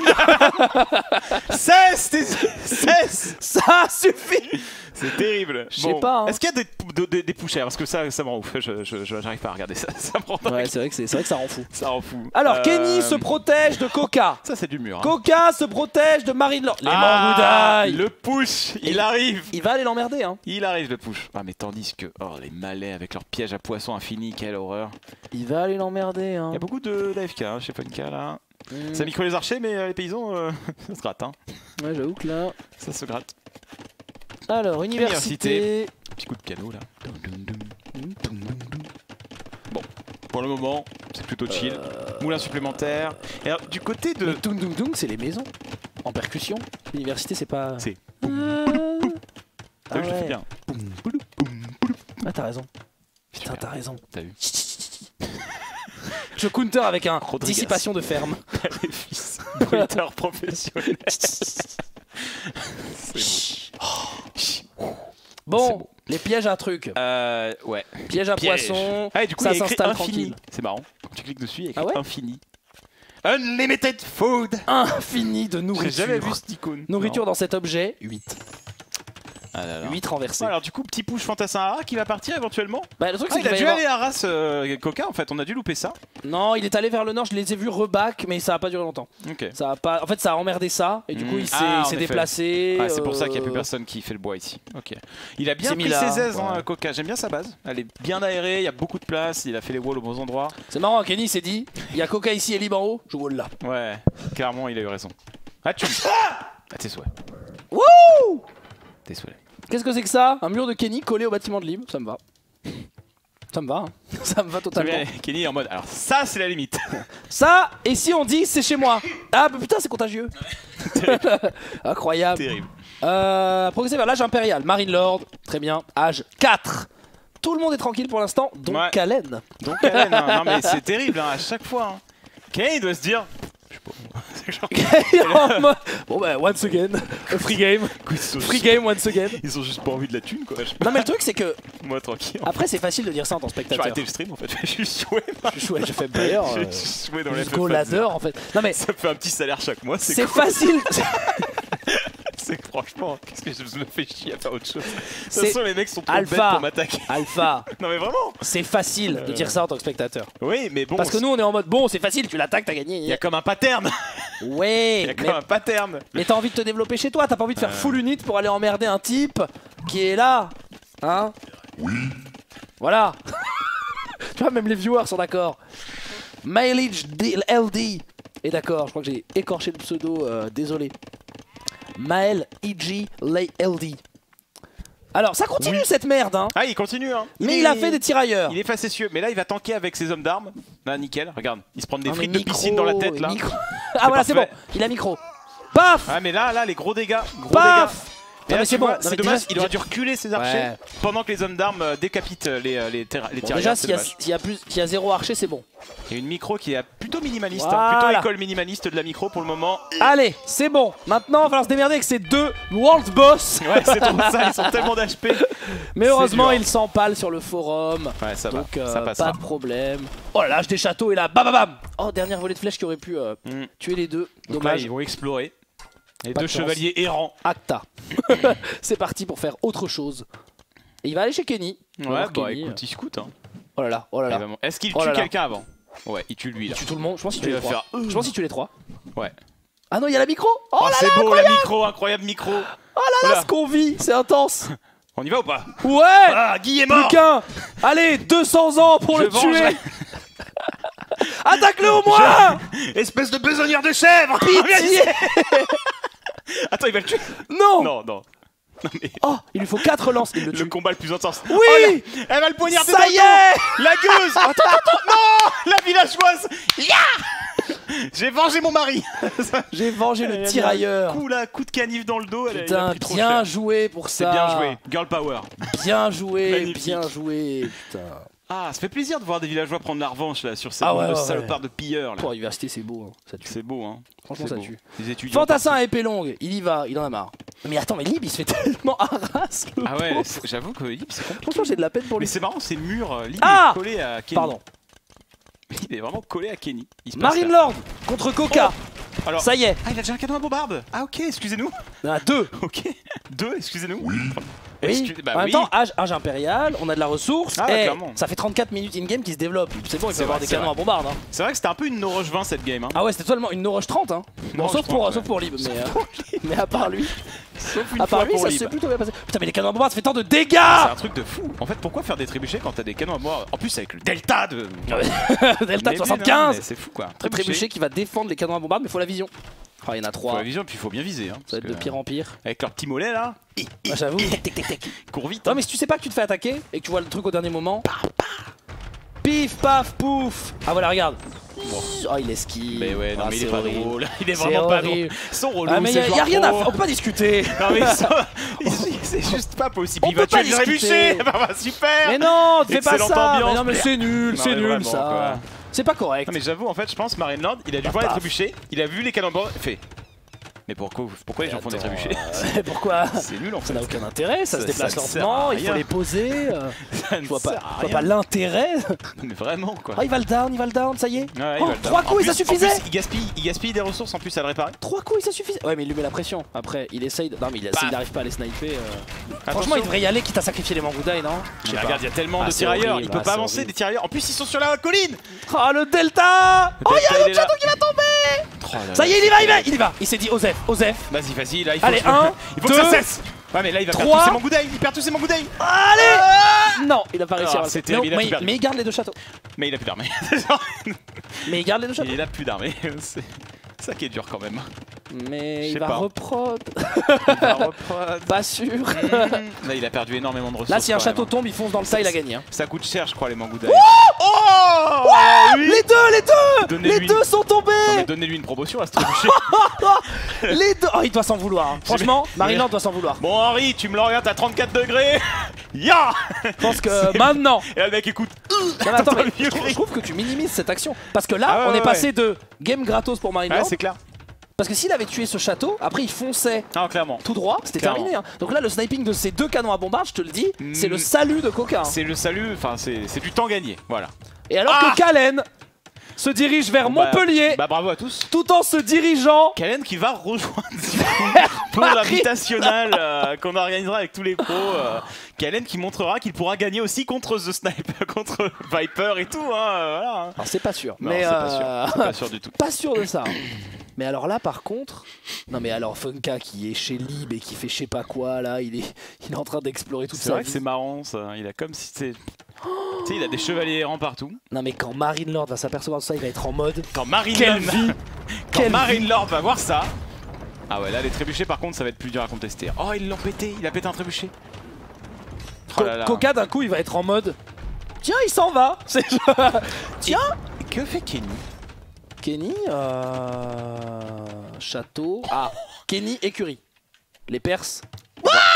B: Cesse.
A: Ça suffit.
B: C'est terrible.
A: Je sais pas. Hein.
B: Est-ce qu'il y a des pushers? Parce que ça me rend ouf. J'arrive pas à regarder ça. Ça me rend dingue.
A: Ouais, c'est vrai que ça rend fou.
B: Ça rend fou.
A: Alors, Kenny se protège de Coca.
B: Ça, c'est du mur. Hein.
A: Coca se protège de Marine Lord. Les Mangoudaï.
B: Le push, il arrive.
A: Il va aller l'emmerder, hein.
B: Il arrive le push. Ah, mais tandis que les malais avec leurs pièges à poissons infinis, quelle horreur.
A: Il va aller l'emmerder, hein.
B: Il y a beaucoup de l'AFK hein, chez Funka là. Ça micro les archers, mais les paysans, ça se gratte. Hein.
A: Ouais, j'avoue que là.
B: Ça se gratte.
A: Alors, université.
B: Petit coup de piano là. Bon, pour le moment, c'est plutôt chill. Moulin supplémentaire. Et alors, du côté de.
A: Dung Dung Dung, c'est les maisons. En percussion. L'université, c'est pas.
B: C'est.
A: Ah
B: T'as vu, je le fais bien.
A: Ah, t'as raison. Putain, t'as raison.
B: T'as vu.
A: Je counter avec un
B: Rodriguez.
A: dissipation de ferme.
B: Les fils. Bruiteur professionnel. C'est bon.
A: Bon, les pièges à trucs.
B: Ouais.
A: Piège à poisson.
B: Ah, et du coup,
A: ça
B: il y a écrit
A: s'installe
B: infini.
A: tranquille.
B: C'est marrant. Quand tu cliques dessus, il y a écrit
A: Ah ouais
B: infini. Unlimited food.
A: Infini de nourriture.
B: J'ai jamais vu cette icône.
A: Nourriture
B: Non.
A: dans cet objet, 8.
B: Ah là là.
A: 8 renversés.
B: Alors du coup, petit push fantassin Haras qui va partir éventuellement.
A: Bah, le truc, c'est
B: Il a
A: qu'il
B: dû
A: va y
B: aller à Arras Coca en fait, on a dû louper ça.
A: Non, il est allé vers le nord, je les ai vus reback, mais ça a pas duré longtemps.
B: Ok.
A: Ça a pas... En fait, ça a emmerdé ça, et du coup, il
B: en
A: s'est
B: effet.
A: déplacé.
B: Ah, c'est pour ça qu'il n'y a plus personne qui fait le bois ici. Ok. Il a bien
A: C'est
B: pris
A: mis là,
B: ses aises, hein,
A: ouais.
B: Coca. J'aime bien sa base. Elle est bien aérée, il y a beaucoup de place, il a fait les walls aux bons endroits.
A: C'est marrant, Kenny s'est dit, il y a Coca ici et Lib en haut, je wall là.
B: Ouais, clairement, il a eu raison. Ah, tu tes souhaits.
A: Wouh!
B: Tes souhaits.
A: Qu'est-ce que c'est que ça? Un mur de Kenny collé au bâtiment de Lib, ça me va. Ça me va, hein. Ça me va totalement.
B: Kenny est en mode, alors ça c'est la limite.
A: Ça, et si on dit c'est chez moi? Ah bah putain, c'est contagieux. Incroyable.
B: Terrible.
A: Progresser vers l'âge impérial. Marine Lord, très bien. Âge 4. Tout le monde est tranquille pour l'instant, donc
B: Ouais.
A: Kalen.
B: Donc Kalen, hein. Non mais c'est terrible hein, à chaque fois. Hein. Kalen il doit se dire, je sais pas. C'est genre,
A: En mode- Bon bah, once again, free game. Free game once again.
B: Ils ont juste pas envie de la thune quoi.
A: Non mais le truc c'est que,
B: Moi tranquille.
A: après c'est facile de dire ça en tant que
B: Je vais
A: spectateur.
B: arrêter le stream en fait. Je suis joué.
A: Je fais player.
B: Je suis joué dans les
A: Go ladder en fait. Non mais
B: Ça me fait un petit salaire chaque mois.
A: c'est
B: cool.
A: facile.
B: C'est franchement, qu'est-ce que je me fais chier à faire autre chose. De
A: C'est
B: toute façon, les mecs sont trop
A: Alpha.
B: bêtes pour m'attaquer.
A: Alpha,
B: Non mais vraiment.
A: c'est facile de dire ça en tant que spectateur.
B: Oui, mais bon.
A: Parce que nous on est en mode bon, c'est facile, tu l'attaques, t'as
B: il y
A: gagné.
B: a comme un pattern.
A: Ouais,
B: Il y a
A: mais
B: comme un pattern.
A: Mais t'as envie de te développer chez toi, t'as pas envie de faire full unit pour aller emmerder un type qui est là. Hein? Oui. Voilà. Tu vois, même les viewers sont d'accord. Mileage LD est d'accord, je crois que j'ai écorché le pseudo, désolé. Mael EG LD. Alors, ça continue cette merde, hein.
B: Ah, il continue, hein.
A: Mais il a fait des tirailleurs.
B: Il est facétieux, mais là il va tanker avec ses hommes d'armes. Là, nickel, regarde, il se prend des
A: Non, mais
B: frites de
A: micro,
B: piscine dans la tête là.
A: Ah voilà, c'est bon,
B: parfait.
A: il a micro. Paf!
B: Ah, mais là, les gros dégâts. Gros
A: Paf! mais c'est bon.
B: C'est dommage, il aurait dû reculer ses archers pendant que les hommes d'armes décapitent les tirailleurs.
A: Déjà, s'il y a 0 archer, c'est bon.
B: Il y a une micro qui est plutôt minimaliste, plutôt école minimaliste de la micro pour le moment.
A: Allez, c'est bon. Maintenant, il va falloir se démerder avec ces 2 World Boss.
B: Ouais, c'est trop ça, ils sont tellement d'HP.
A: Mais heureusement, ils s'empalent sur le forum.
B: Ouais, ça va.
A: Donc,
B: ça passera.
A: pas de problème. Oh là, lâche des châteaux et là, bam bam bam. Oh, dernière volée de flèches qui aurait pu tuer les deux.
B: Donc
A: dommage.
B: là, ils vont explorer. Les
A: Pas
B: 2 chevaliers errants.
A: Acta. C'est parti pour faire autre chose. Et il va aller chez Kenny.
B: Ouais, bah écoute, il scoute. Hein.
A: Oh là là, oh là là.
B: Est-ce qu'il tue quelqu'un avant? Ouais, il tue lui là.
A: Il tue tout le monde. Je pense qu'il tue les 3. Je pense qu'il tue les 3.
B: Ouais.
A: Ah non, il y a la micro. Oh là
B: c'est
A: là,
B: beau, la micro, incroyable micro.
A: Oh là là, ce qu'on vit, c'est intense.
B: On y va ou pas?
A: Ouais.
B: Ah, Guy est mort.
A: Plus qu'un. Allez, 200 ans pour le tuer. Attaque-le au moins.
B: Espèce de besognière de chèvre.
A: Pitié.
B: Attends, il va le tuer?
A: Non.
B: Non, non. Mais...
A: Oh, il lui faut 4 lances. Il
B: le combat le plus intense.
A: Oui.
B: Oh, elle va le poignarder.
A: Ça y est.
B: La gueuse. Attends, non. La villageoise. J'ai vengé mon mari.
A: J'ai vengé le tirailleur.
B: Coup de canif dans le dos.
A: Putain, bien joué pour ça.
B: C'est bien joué. Girl power.
A: Bien joué, bien joué. Putain.
B: Ah, ça fait plaisir de voir des villageois prendre la revanche là sur ces salopards de pilleurs.
A: Pour l'université, c'est beau. Hein. Ça tue.
B: C'est beau, hein.
A: Franchement, ça tue.
B: Fantassin
A: à épée longue, il y va, il en a marre. Mais attends, mais Lib il se fait tellement harasse.
B: Ah ouais, j'avoue que Lib c'est compliqué.
A: Franchement, j'ai de la peine pour lui.
B: Mais c'est marrant, ces murs. Lib est collé à Kenny.
A: Pardon.
B: Lib est vraiment collé à Kenny.
A: Marine Lord contre Coca.
B: Alors,
A: ça y est.
B: Ah, il a déjà un canon à bombarde. Ah, ok, excusez-nous.
A: Il y en a 2.
B: Ok, 2, excusez-nous.
A: Oui. En même temps, âge impérial, on a de la ressource. Et ça fait 34 minutes in-game qui se développe. C'est bon, il peut y avoir des canons à bombarde. Hein.
B: C'est vrai que c'était un peu une no rush 20 cette game. Hein.
A: Ah ouais, c'était totalement une no rush 30. Hein. Bon, sauf pour Lib. Mais à part lui. À part lui, ça s'est plutôt bien passé. Putain, mais les canons à bombarde, ça fait tant de dégâts.
B: C'est un truc de fou. En fait, pourquoi faire des trébuchets quand t'as des canons à bombarde? En plus, avec le delta de.
A: Delta de 75.
B: C'est fou quoi.
A: Trébuchet qui va défendre les canons à bombarde, mais faut la vision. Oh, il y en a 3.
B: Faut la vision, puis il faut bien viser. Hein,
A: ça va être de pire en pire.
B: Avec leur petit mollet là.
A: Ah, j'avoue.
B: Cours vite.
A: Non, mais si tu sais pas que tu te fais attaquer et que tu vois le truc au dernier moment. Pif, paf, pouf. Ah voilà, regarde. Oh, il esquive.
B: Mais ouais, non, mais il est pas drôle. Il est
A: vraiment
B: pas drôle. Son relou.
A: Ah, mais y a rien à faire. On peut pas discuter.
B: Non, mais c'est juste pas possible. Il va tuer le trébuchet. Bah, super.
A: Mais non, fais pas ça. Mais non, mais c'est nul, ça. C'est pas correct.
B: Non, mais j'avoue, en fait, je pense Marine Lord, il a dû voir les trébuchets, il a vu les canons de bord, fait. Mais pourquoi les gens font des trébuchets?
A: Pourquoi?
B: C'est nul en fait.
A: Ça n'a aucun intérêt, ça se déplace lentement, il faut les poser. Je vois pas l'intérêt.
B: Mais vraiment quoi.
A: Ah, il va le down, ça y est.
B: Ouais,
A: 3 coups et ça suffisait.
B: Il gaspille des ressources en plus à le réparer.
A: 3 coups et ça suffisait. Ouais, mais il lui met la pression. Après, il essaye. Non, mais s'il n'arrive pas à les sniper. Franchement, il devrait y aller quitte à sacrifier les Mangudai, non?
B: Regarde, il y a tellement de tirailleurs, il peut pas avancer des tirailleurs. En plus, ils sont sur la colline.
A: Oh, le delta. Oh, il y a un autre château qui va tomber. Ça y est, il y va. Il s'est dit Osef.
B: Vas-y, là, il
A: faut
B: que ça cesse. Ouais, mais là, il va perdre tous ses Mangudai. Il perd tous ses Mangudai.
A: Allez. Non, il a pas réussi à
B: c'est terrible,
A: mais il garde les 2 châteaux.
B: Mais il a plus d'armée.
A: Mais il garde les 2 châteaux.
B: Il a plus d'armée. C'est ça qui est dur quand même.
A: Mais il va reprod. Pas sûr.
B: Là, il a perdu énormément de ressources.
A: Là, si un château tombe, il fonce dans le tas, il a gagné. Hein.
B: Ça coûte cher, je crois, les Mangudai.
A: Oh, les deux sont tombés.
B: Donnez-lui une promotion à ce trébuchet.
A: Les deux. Oh, il doit s'en vouloir. Hein. Franchement, Marine Lord doit s'en vouloir.
B: Bon, Henri, tu me l'orientes à 34 degrés. Ya.
A: Je pense que maintenant.
B: Et là, le mec écoute.
A: Attends, mais je trouve que tu minimises cette action. Parce que là, on est passé de game gratos pour Marine Lord.
B: Ouais, c'est clair.
A: Parce que s'il avait tué ce château, après il fonçait
B: clairement.
A: tout droit, c'était terminé. Hein. Donc là, le sniping de ces 2 canons à bombarde, je te le dis, c'est le salut de Coca. Hein.
B: C'est le salut, enfin c'est du temps gagné, voilà.
A: Et alors que Kalen se dirige vers Montpellier.
B: Bah bravo à tous.
A: Tout en se dirigeant.
B: Kalen qui va rejoindre pour l'invitationnel qu'on organisera avec tous les pros. Kalen qui montrera qu'il pourra gagner aussi contre The Sniper, contre Viper et tout. Hein, voilà.
A: Alors c'est pas sûr.
B: Non,
A: mais
B: c'est pas sûr du tout.
A: Pas sûr de ça. Mais alors là par contre, non mais alors Funka qui est chez Lib et qui fait je sais pas quoi là, il est en train d'explorer toute sa vie.
B: C'est vrai que c'est marrant ça, il a comme si c'était... Tu sais, il a des chevaliers errants partout.
A: Non mais quand Marine Lord va s'apercevoir de ça, il va être en mode...
B: Quand Marine Lord va voir ça... Ah ouais, là les trébuchets par contre ça va être plus dur à contester. Oh, ils l'ont pété, il a pété un trébuchet.
A: Coca d'un coup il va être en mode... Tiens, il s'en va. Tiens.
B: Que fait Kenny?
A: Kenny, château... Ah, Kenny, écurie. Les Perses.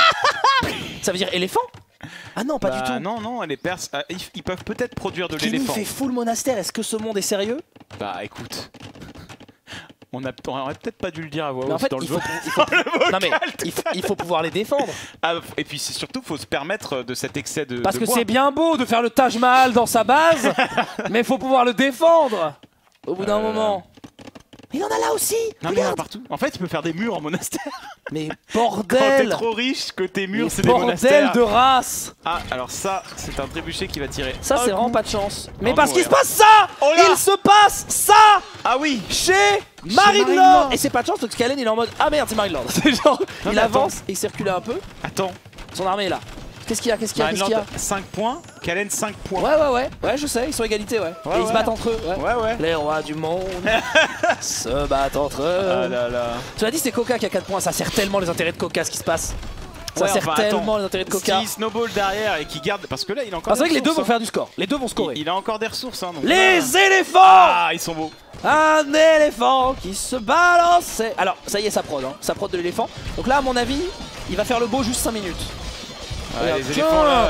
A: Ça veut dire éléphant? Ah non, pas du tout.
B: Non, les Perses, ils peuvent peut-être produire de
A: Kenny
B: l'éléphant.
A: fait full monastère, est-ce que ce monde est sérieux?
B: Bah écoute, on aurait peut-être pas dû le dire à voix
A: haute. En fait,
B: dans le jeu.
A: Non mais il faut pouvoir les défendre.
B: Ah, et puis surtout, faut se permettre de cet excès de.
A: Parce que c'est bien beau de faire le Taj Mahal dans sa base, mais il faut pouvoir le défendre. Au bout d'un moment. Il en a là aussi.
B: Non mais il y en a partout. En fait, il peut faire des murs en monastère.
A: Mais
B: Quand t'es
A: bordel.
B: trop riche, que tes murs c'est des monastères.
A: Bordel de race.
B: Ah, alors ça, c'est un trébuchet qui va tirer.
A: Ça c'est vraiment pas de chance. Mais
B: Oh,
A: parce qu'il
B: ouais.
A: se passe ça.
B: Oh là.
A: Il se passe ça.
B: Ah oui.
A: Chez Marinlord. Et c'est pas de chance parce qu'Allen il est en mode ah merde c'est Marinlord. C'est genre
B: Non,
A: il
B: mais
A: avance et il circule un peu.
B: Attends.
A: Son armée est là. Qu'est-ce qu'il y a? Qu'est-ce qu'il y a? Qu'est-ce qu'il y a?
B: 5 points, Kalen 5 points.
A: Ouais, je sais, ils sont égalité, ouais.
B: Ouais,
A: Et ils se battent entre eux.
B: Ouais.
A: Les rois du monde se battent entre eux.
B: Ah là là.
A: Tu l'as dit, c'est Coca qui a 4 points. Ça sert tellement les intérêts de Coca ce qui se passe. Ça
B: Ouais,
A: sert
B: enfin,
A: tellement
B: attends.
A: les intérêts de Coca.
B: S'il snowball derrière et qui garde. Parce que là, il a encore.
A: Ah, c'est vrai que les deux
B: ressources,
A: vont faire du score. Les deux vont scorer.
B: Il a encore des ressources. Hein, donc
A: Les
B: là...
A: éléphants.
B: Ah, ils sont beaux.
A: Un éléphant qui se balançait. Alors, ça y est, ça prod. Hein. Ça prod de l'éléphant. Donc là, à mon avis, il va faire le beau juste 5 minutes.
B: Ouais,
A: Regarde.
B: les éléphants là.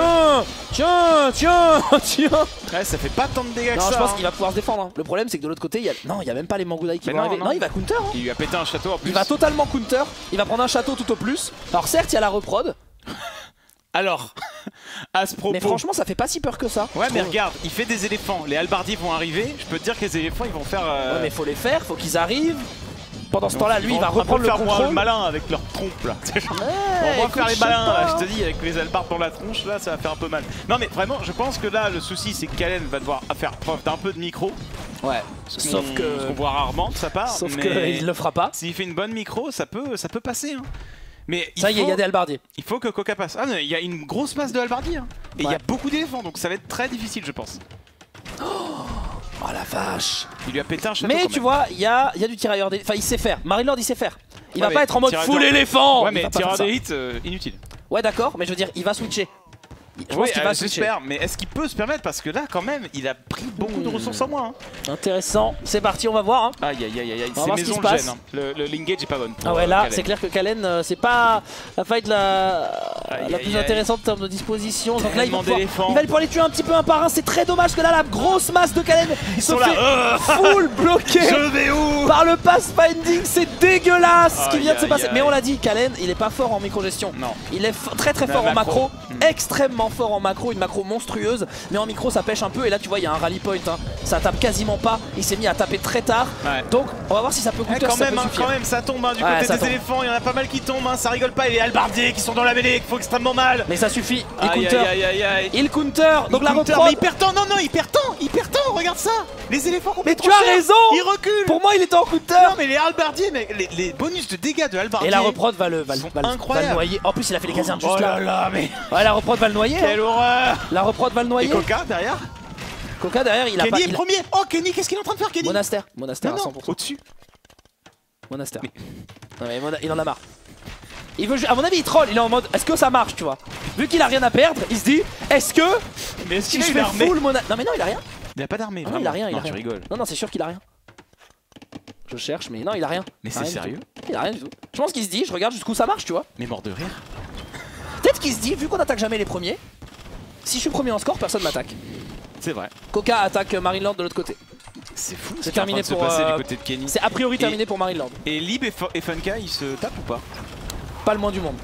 A: Tiens.
B: Ouais, ça fait pas tant de dégâts que
A: Non,
B: ça.
A: je pense
B: hein.
A: qu'il va pouvoir se défendre. Hein. Le problème, c'est que de l'autre côté, il y a. Non, il y a même pas les Mangudai qui
B: Mais
A: vont
B: non,
A: arriver.
B: non.
A: Non, il va counter. Hein.
B: Il lui a pété un château en plus.
A: Il va totalement counter. Il va prendre un château tout au plus. Alors, certes, il y a la reprod.
B: Alors, à ce propos.
A: Mais franchement, ça fait pas si peur que ça.
B: Ouais,
A: je
B: mais
A: trouve.
B: regarde, il fait des éléphants. Les halbardiers vont arriver. Je peux te dire que les éléphants, ils vont faire.
A: Ouais, mais faut les faire, faut qu'ils arrivent. Pendant ce
B: Donc,
A: temps-là,
B: ils
A: lui, il
B: vont
A: va
B: un peu
A: reprendre le
B: faire moins
A: contrôle.
B: malin avec leur trompe là. On va faire les malins là, je te dis, avec les albards dans la tronche là, ça va faire un peu mal. Non, mais vraiment, je pense que là, le souci, c'est que Kalen va devoir faire preuve d'un peu de micro.
A: Ouais, sauf
B: Ce
A: que.
B: qu'on voit rarement de sa part.
A: Sauf
B: mais
A: qu'il le fera pas.
B: s'il fait une bonne micro, ça peut passer. Hein. Mais
A: Ça y est, il y a des halbardiers.
B: il faut que Coca passe. Ah non, il y a une grosse masse de halbardiers. Hein. Et il y a beaucoup d'éléphants, donc ça va être très difficile, je pense.
A: Oh la vache.
B: Il lui a pété un château.
A: Mais
B: quand
A: tu
B: même.
A: vois, il y a du tirailleur d'élite. Enfin, il sait faire. Marinlord, il sait faire. Il
B: Ouais,
A: va
B: mais
A: pas être en mode
B: tireur
A: full
B: d'élite-
A: éléphant.
B: Ouais,
A: Il
B: mais
A: va pas
B: tireur
A: faire ça.
B: d'élite, inutile.
A: Ouais, d'accord, mais je veux dire, il va switcher. Je pense qu'il va switcher.
B: J'espère, mais est-ce qu'il peut se permettre? Parce que là, quand même, il a pris beaucoup de ressources en moins. Hein.
A: Intéressant. C'est parti, on va voir. Hein.
B: Aïe, aïe, aïe, aïe,
A: On va
B: c'est
A: voir ce qui
B: maison
A: se
B: de
A: passe.
B: gêne. Hein. Le linkage est pas bonne. pour,
A: Ah ouais, là,
B: Kalen.
A: c'est clair que Kalen, c'est pas la fight la
B: Aïe,
A: plus
B: aïe,
A: intéressante en termes de disposition. Donc là, il va,
B: Tellement d'éléphants.
A: pouvoir les tuer un petit peu un par un. C'est très dommage que là, la grosse masse de Kalen
B: Ils
A: se
B: sont
A: fait
B: là.
A: full bloqué
B: Je vais où?
A: par le pathfinding. C'est dégueulasse ce qui
B: Aïe,
A: vient de se
B: aïe,
A: passer.
B: aïe.
A: Mais on l'a dit, Kalen, il est pas fort en micro-gestion.
B: Non.
A: Il est très très
B: Mais
A: fort en macro,
B: macro.
A: extrêmement fort en macro, une macro monstrueuse. Mais en micro, ça pêche un peu. Et là, tu vois, il y a un rally point. Hein. Ça tape quasiment pas. Il s'est mis à taper très tard.
B: Ouais.
A: Donc, on va voir si ça peut coûter.
B: Quand
A: si ça
B: même,
A: peut
B: hein,
A: suffire.
B: quand même, ça tombe hein, du
A: Ouais,
B: côté
A: ça
B: des
A: tombe.
B: éléphants. Il y en a pas mal qui tombent. Hein, ça rigole pas. Et les halbardiers qui sont dans la mêlée, qui font extrêmement mal.
A: Mais ça suffit. Il
B: Aïe,
A: counter.
B: aïe, aïe, aïe, aïe.
A: Il counter. Donc
B: Il
A: la
B: counter,
A: reprod.
B: mais il perd temps. Non, il perd temps. Regarde ça. Les éléphants
A: Mais
B: complètement
A: tu as
B: cher.
A: raison.
B: Ils reculent.
A: Pour moi, il était en counter.
B: Non, mais les halbardiers, mais les bonus de dégâts de halbardiers.
A: Et la reprod va le
B: sont
A: va le
B: incroyables.
A: noyer. En plus, il a fait les casernes juste
B: Oh là
A: là.
B: là, mais
A: Ouais, la reprod va le noyer.
B: quelle
A: Hein.
B: horreur.
A: La reprod va le
B: Et
A: noyer.
B: Coca derrière.
A: Coca derrière, il a
B: Kenny
A: pas.
B: est premier. Oh, Kenny, qu'est-ce qu'il est en train de faire, Kenny?
A: Monastère à
B: Non,
A: 100%.
B: au-dessus.
A: Monastère. Non, mais il en a marre. Il veut, à mon avis, il troll. Il est en mode, est-ce que ça marche, tu vois? Vu qu'il a rien à perdre, il se dit, est-ce que
B: Mais est-ce
A: si
B: qu'il
A: je
B: a une
A: fais
B: armée?
A: full monastère. Non, mais non, il a rien.
B: Il a pas d'armée.
A: Non, il a rien. Il
B: Non,
A: a
B: tu
A: rien.
B: rigoles.
A: Non, c'est sûr qu'il a rien. Je cherche, mais non, il a rien.
B: Mais
A: Il a
B: c'est
A: rien du
B: sérieux?
A: tout. Il a rien du tout. Je pense qu'il se dit, je regarde jusqu'où ça marche, tu vois.
B: Mais mort de rire.
A: Peut-être qu'il se dit, vu qu'on attaque jamais les premiers, si je suis premier en score, personne m'attaque.
B: C'est vrai.
A: Coca attaque Marinlord de l'autre côté.
B: C'est fou.
A: C'est
B: ce qui est en train
A: terminé
B: de se
A: pour,
B: passer du côté de Kenny.
A: C'est a priori terminé pour Marinlord.
B: Et Lib et Funka, ils se tapent ou pas?
A: Pas le moins du monde.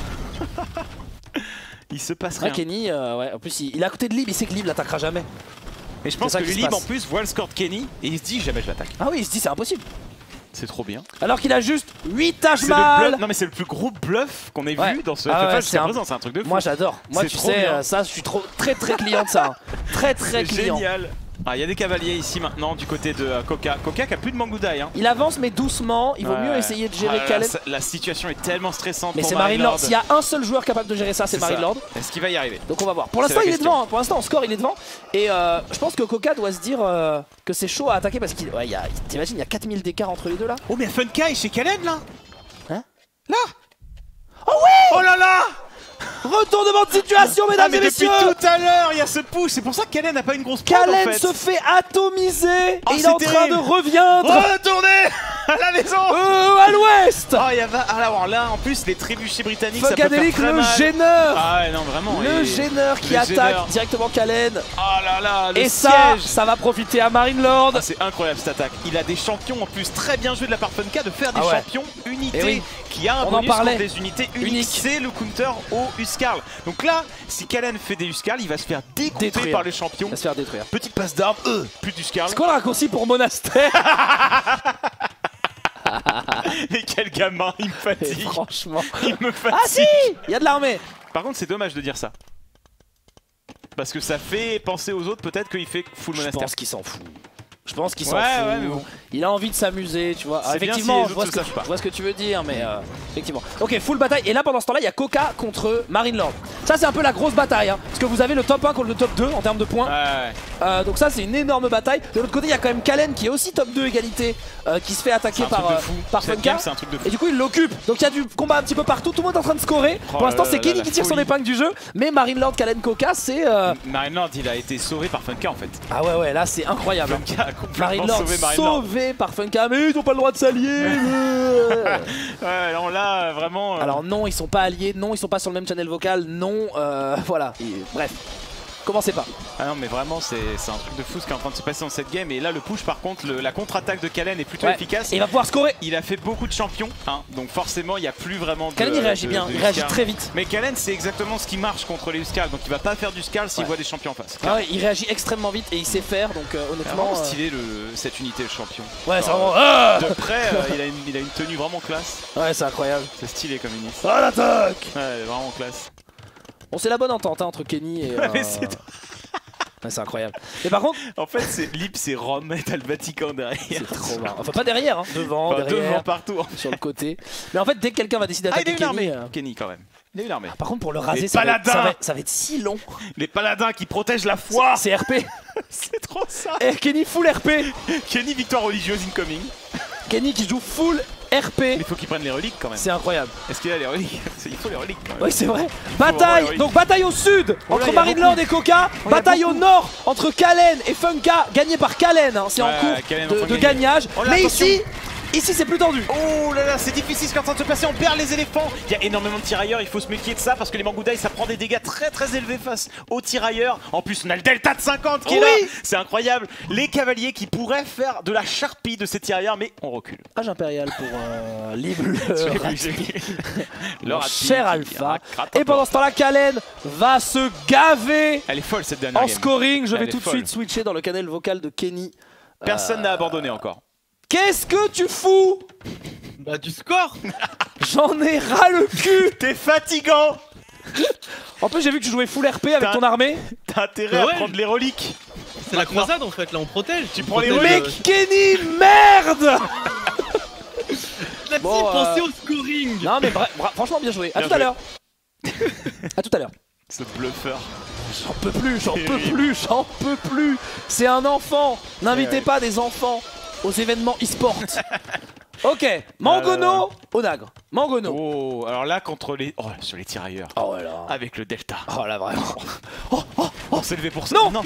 B: Il se passe
A: Ouais,
B: rien.
A: Kenny, ouais, en plus il est à côté de Lib, il sait que Lib l'attaquera jamais.
B: Mais je pense
A: c'est ça
B: que
A: qui se
B: Lib en
A: passe.
B: plus voit le score de Kenny et il se dit jamais je l'attaque.
A: Ah oui, il se dit c'est impossible.
B: C'est trop bien.
A: Alors qu'il a juste 8 Taj
B: C'est le
A: Mahal.
B: bluff. Non mais c'est le plus gros bluff qu'on ait
A: Ouais.
B: vu dans ce
A: Ah ouais,
B: FFA
A: c'est
B: jusqu'à
A: un-
B: présent, c'est un truc de fou.
A: Moi j'adore. Moi
B: C'est
A: tu
B: trop
A: sais,
B: bien.
A: ça je suis très client de ça. Hein. Très
B: C'est
A: client.
B: génial. Ah, il y a des cavaliers ici maintenant du côté de Coca. Coca qui a plus de Mangudai. Hein.
A: Il avance mais doucement, il vaut mieux
B: Ouais.
A: essayer de gérer
B: Ah là
A: Kalen.
B: là, la situation est tellement stressante
A: Mais
B: pour
A: c'est Marinlord.
B: Marinlord.
A: S'il y a un seul joueur capable de gérer ça, c'est
B: ça.
A: Marinlord.
B: Est-ce qu'il va y arriver?
A: Donc on va voir. Pour
B: C'est
A: l'instant
B: la
A: il est
B: question.
A: devant. Hein. Pour l'instant en score il est devant. Et je pense que Coca doit se dire que c'est chaud à attaquer parce qu'il. Ouais, t'imagines, il y a 4000 d'écart entre les deux là.
B: Oh mais Funka est chez Kalen là.
A: Hein?
B: Là.
A: Oh oui.
B: Oh là là.
A: Retournement de situation, mesdames
B: Ah mais
A: et
B: depuis
A: messieurs.
B: tout à l'heure il y a ce push. C'est pour ça que Kalen n'a pas une grosse prod en
A: Kalen
B: fait.
A: se fait atomiser
B: Oh,
A: et il est en
B: c'est
A: train de
B: terrible.
A: reviendre.
B: Retournez. la maison.
A: À l'ouest.
B: Oh, alors là, en plus, les trébuchets britanniques, ça peut
A: Funkadelic,
B: faire très
A: le
B: mal.
A: gêneur.
B: Ah ouais, non, vraiment.
A: Le gêneur qui attaque directement Kalen.
B: Oh là là, le
A: et
B: siège.
A: ça va profiter à Marine Lord.
B: Ah, c'est incroyable cette attaque. Il a des champions en plus très bien joué de la part Funka de faire des champions unités qui a un bonus contre des unités uniques. C'est le counter au Huskarl. Donc là, si Kalen fait des Huskarl, il va se faire découper par les champions.
A: Il va se faire détruire.
B: Petite passe d'armes, plus d'Huskarl.
A: C'est quoi le raccourci pour monastère?
B: Mais quel gamin, il me fatigue.
A: Franchement.
B: Il me fatigue.
A: Ah si, il y a de l'armée.
B: Par contre, c'est dommage de dire ça. Parce que ça fait penser aux autres peut-être qu'il fait full monastère.
A: Je pense qu'il s'en fout. Je pense qu'il s'en fout.
B: Mais bon.
A: Il a envie de s'amuser, tu vois. Effectivement, je vois ce que tu veux dire, mais effectivement. Ok, full bataille. Et là, pendant ce temps-là, il y a Coca contre Marine Lord. Ça, c'est un peu la grosse bataille, hein, parce que vous avez le top 1 contre le top 2 en termes de points. Donc ça, c'est une énorme bataille. De l'autre côté, il y a quand même Kalen qui est aussi top 2 égalité, qui se fait attaquer par Funka. Et du coup, il l'occupe. Donc il y a du combat un petit peu partout. Tout le monde est en train de scorer. Pour l'instant, c'est Kenny qui tire son épingle du jeu. Mais Marine Lord, Kalen, Coca, c'est.
B: Marine Lord, il a été sauvé par Funka en fait.
A: Ah ouais, là, c'est incroyable.
B: Funka a complètement
A: Marine Lord sauvé par Funka, mais ils n'ont pas le droit de s'allier.
B: Ouais, non, là, vraiment.
A: Alors non, ils sont pas alliés, non, ils sont pas sur le même channel vocal, non, voilà. Bref, commencez pas.
B: Ah non, mais vraiment, c'est un truc de fou ce qui est en train de se passer dans cette game. Et là, le push, par contre, la contre-attaque de Kalen est plutôt efficace.
A: Et il va pouvoir scorer.
B: Il a fait beaucoup de champions, hein, donc forcément, il n'y a plus vraiment de.
A: Kalen, il réagit bien, il réagit très vite.
B: Mais Kalen, c'est exactement ce qui marche contre les Huskarl, donc il va pas faire du Skarl s'il voit des champions en face.
A: Ah ouais, il réagit extrêmement vite et il sait faire, donc honnêtement.
B: C'est vraiment stylé cette unité, le champion.
A: Ouais, c'est vraiment.
B: De près, il a une tenue vraiment classe.
A: Ouais, c'est incroyable.
B: C'est stylé comme unité.
A: Ah, l'attaque.
B: Ouais, vraiment classe.
A: Bon, c'est la bonne entente entre Kenny et. C'est incroyable. Et par contre,
B: en fait, Lip, c'est Rome, t'as le Vatican derrière.
A: C'est trop marrant. Enfin, pas derrière, hein. Devant, derrière.
B: Devant, partout.
A: Sur le côté. Mais en fait, dès que quelqu'un va décider d'attaquer Kenny.
B: Kenny, quand même. Il a une armée.
A: Par contre, pour le raser, ça va être si long.
B: Les paladins qui protègent la foi.
A: C'est RP.
B: C'est trop ça.
A: Et Kenny full RP.
B: Kenny, victoire religieuse incoming.
A: Kenny qui joue full RP.
B: Mais il faut qu'il prenne les reliques quand même.
A: C'est incroyable.
B: Est-ce qu'il a les reliques? Il faut les reliques quand même.
A: Oui, c'est vrai. Bataille. Donc bataille au sud entre Marine Lord et Coca. Bataille au nord entre Kalen et Funka, gagné par Kalen. C'est en cours de gagnage. Mais ici c'est plus tendu.
B: Oh là là, c'est difficile ce qui est en train de se passer. On perd les éléphants. Il y a énormément de tirailleurs. Il faut se méfier de ça parce que les Mangudai, ça prend des dégâts très très élevés face aux tirailleurs. En plus, on a le delta de 50 qui est là. C'est incroyable. Les cavaliers qui pourraient faire de la charpie de ces tirailleurs, mais on recule.
A: Âge impérial pour Libre
B: le
A: cher Alpha. Et pendant ce temps-là, Kalen va se gaver.
B: Elle est folle cette dernière
A: en scoring. Je vais tout de suite switcher dans le canal vocal de Kenny.
B: Personne n'a abandonné encore.
A: Qu'est-ce que tu fous?
D: Bah du score.
A: J'en ai ras le cul.
B: T'es fatigant.
A: En plus j'ai vu que tu jouais full RP avec ton armée.
B: T'as intérêt à prendre les reliques.
D: C'est la croisade en fait, là on protège.
B: Tu prends les reliques.
A: Mec, Kenny, merde.
D: Pensez au scoring.
A: Non mais franchement bien joué. À tout à l'heure. À tout à l'heure.
B: Ce bluffeur.
A: J'en peux plus. C'est un enfant. N'invitez pas des enfants aux événements e-sport. Ok, Mangono au Nagre. Mangono.
B: Oh, alors là contre les. Oh, sur les tirailleurs.
A: Oh là.
B: Avec le delta.
A: Oh là vraiment.
B: On s'est levé pour ça.
A: Non.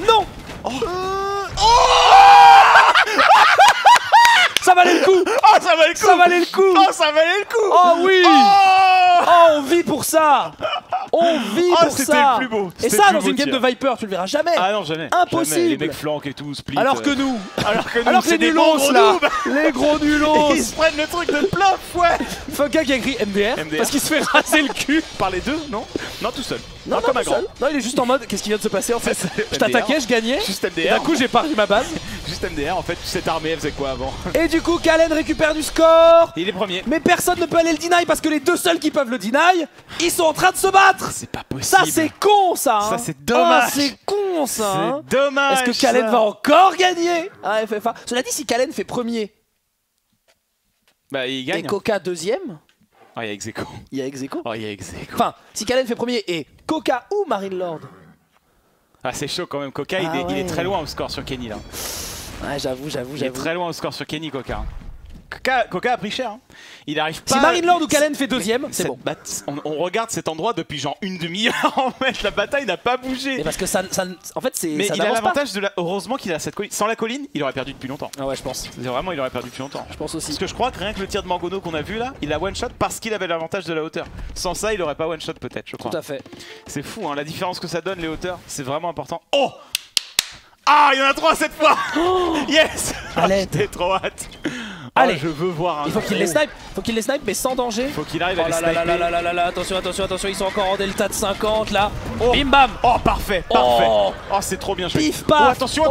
A: Ça valait le coup.
B: Ça valait le coup.
A: Oh oui. On vit pour ça.
B: C'était le plus beau.
A: Et ça dans une game de Viper, tu le verras jamais.
B: Ah non, jamais.
A: Impossible.
B: Jamais. Les mecs flanquent et tout, split.
A: Alors que nous,
B: c'est
A: les nulos là. Les gros nulos.
B: Ils se prennent le truc de bluff, ouais.
A: Funka qui a écrit MDR parce qu'il se fait raser le cul.
B: Par les deux, non? Non, tout seul.
A: Non,
B: comme un grand.
A: Non, il est juste en mode qu'est-ce qui vient de se passer en fait. Je t'attaquais, je gagnais.
B: Juste MDR.
A: D'un coup, j'ai perdu ma base.
B: Juste MDR, en fait, cette armée elle faisait quoi avant?
A: Et du coup, Kalen récupère du score.
B: Il est premier.
A: Mais personne ne peut aller le deny parce que les deux seuls qui peuvent le deny, ils sont en train de se battre.
B: C'est pas possible.
A: Ça, c'est con ça.
B: Ça, c'est dommage.
A: C'est con ça.
B: C'est dommage.
A: Est-ce que Kalen va encore gagner à FFA? Cela dit, si Kalen fait premier,
B: bah il gagne.
A: Et Coca deuxième.
B: Oh, il y a ex-aequo.
A: Il y a ex-aequo.
B: Oh, il y a ex-aequo.
A: Enfin, si Kalen fait premier et Coca ou Marine Lord.
B: Ah, c'est chaud quand même. Coca, il est très loin au score sur Kenny là.
A: Ouais, j'avoue.
B: Il est très loin au score sur Kenny, Coca. Coca a pris cher. Hein. Il arrive pas.
A: Si Marinelord ou Kalen fait deuxième, c'est bon.
B: On regarde cet endroit depuis genre une demi-heure en fait. La bataille n'a pas bougé.
A: Mais parce que ça en fait, c'est.
B: Mais
A: ça
B: il a l'avantage de la. Heureusement qu'il a cette colline. Sans la colline, il aurait perdu depuis longtemps.
A: Ah ouais, je pense.
B: Vraiment, il aurait perdu depuis longtemps.
A: Je pense aussi.
B: Parce que je crois que rien que le tir de Mangono qu'on a vu là, il a one shot parce qu'il avait l'avantage de la hauteur. Sans ça, il aurait pas one shot peut-être, je crois.
A: Tout à fait.
B: C'est fou, hein, la différence que ça donne les hauteurs, c'est vraiment important. Oh! Ah, il y en a 3 cette fois!
A: Oh
B: Yes!
A: Allez,
B: j'ai trop hâte.
A: Allez,
B: je veux voir un.
A: Il faut qu'il les snipe, mais sans danger.
B: Faut qu'il arrive à les
A: sniper. Attention, ils sont encore en delta de 50 là. Oh. Bim bam!
B: Oh, parfait, parfait. Oh, c'est trop bien joué.
A: Pif paf!
B: Oh, attention!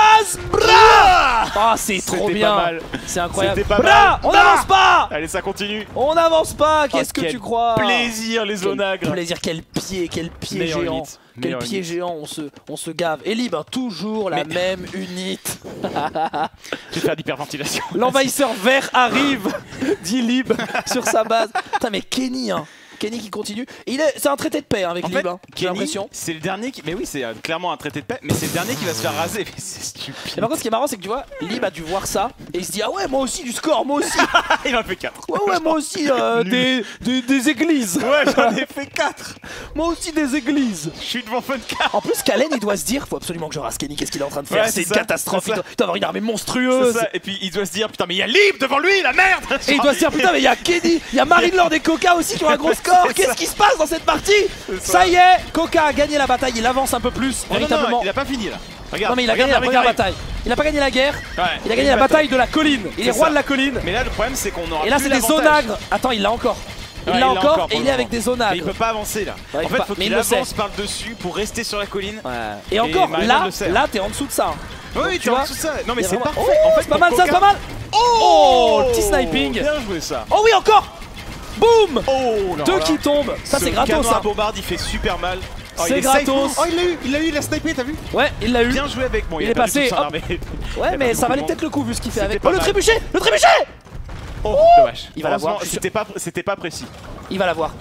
A: Ah, c'est trop bien. C'est incroyable.
B: C'était pas mal.
A: On n'avance pas!
B: Allez, ça continue.
A: On n'avance pas. Qu'est-ce que tu crois?
B: Plaisir, les onagres.
A: Quel plaisir, quel pied géant. Quel pied géant, on se gave. Et Lib, toujours la même unité.
B: Je vais faire d'hyperventilation.
A: L'envahisseur vert arrive, dit Lib sur sa base. Putain, mais Kenny, hein. Kenny qui continue. C'est un traité de paix avec Lib, hein, j'ai l'impression.
B: C'est le dernier qui. Mais oui, c'est clairement un traité de paix, mais c'est le dernier qui va se faire raser. Mais c'est stupide.
A: Et par contre, ce qui est marrant, c'est que tu vois, Lib a dû voir ça et il se dit: ah ouais, moi aussi du score, moi aussi.
B: Il en fait 4.
A: Ouais, moi aussi des églises.
B: Ouais, j'en ai fait 4.
A: Moi aussi des églises.
B: Je suis devant Funka.
A: En plus, Kalen, il doit se dire: faut absolument que je rase Kenny, qu'est-ce qu'il est en train de faire? C'est une catastrophe. Il doit avoir une armée monstrueuse.
B: Ça. Et puis il doit se dire: putain, mais il y a Lib devant lui, la merde.
A: Et il doit se dire: putain, mais il y a Kenny, il y a Marinelord et Coca aussi qui ont un gros score. Qu'est-ce qui se passe dans cette partie? Ça y est, Coca a gagné la bataille, il avance un peu plus, véritablement.
B: Non, il a pas fini là. Regarde,
A: non mais il a gagné la première bataille. Il a pas gagné la guerre, il a gagné la bataille de la colline. Il est roi de la colline.
B: Mais là le problème c'est qu'on aura.
A: Et là c'est des onagres. Attends, il l'a encore. Il l'a encore et il est avec des onagres.
B: Mais il peut pas avancer là. En fait, faut qu'il avance par le dessus pour rester sur la colline.
A: Et encore, là t'es en dessous de ça.
B: Oui, tu es en dessous de ça. Non mais c'est parfait.
A: En fait, c'est pas mal ça, c'est pas mal. Oh, petit sniping.
B: Bien joué ça.
A: Oh oui, encore. Boum!
B: Oh,
A: 2 qui tombent, ça c'est gratos ça.
B: Bombarde il fait super mal.
A: C'est gratos.
B: Oh il l'a eu, il a snipé, t'as vu?
A: Ouais, il l'a eu.
B: Bien joué avec moi.
A: Il est passé. Ouais, mais ça valait peut-être le coup vu ce qu'il fait avec. Oh le trébuchet! Le trébuchet!
B: Oh dommage.
A: Il va l'avoir.
B: C'était pas précis.
A: Il va l'avoir.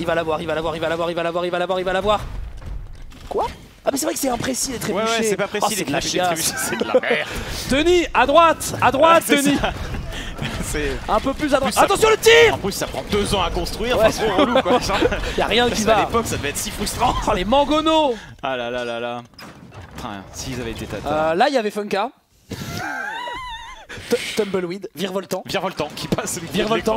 A: Quoi? Ah mais c'est vrai que c'est imprécis les trébuchets.
B: Ouais, c'est pas précis les trébuchets, c'est de la merde.
A: Denis, à droite, Denis. C'est un peu plus à droite. Attention le tir!
B: En plus ça prend 2 ans à construire, c'est trop relou quoi.
A: Y'a rien qui va.
B: À l'époque ça devait être si frustrant.
A: Oh les mangonos!
B: Ah là. Putain, s'ils avaient été tata.
A: Là il y avait Funka. Tumbleweed, Virevoltant qui passe. Virevoltant.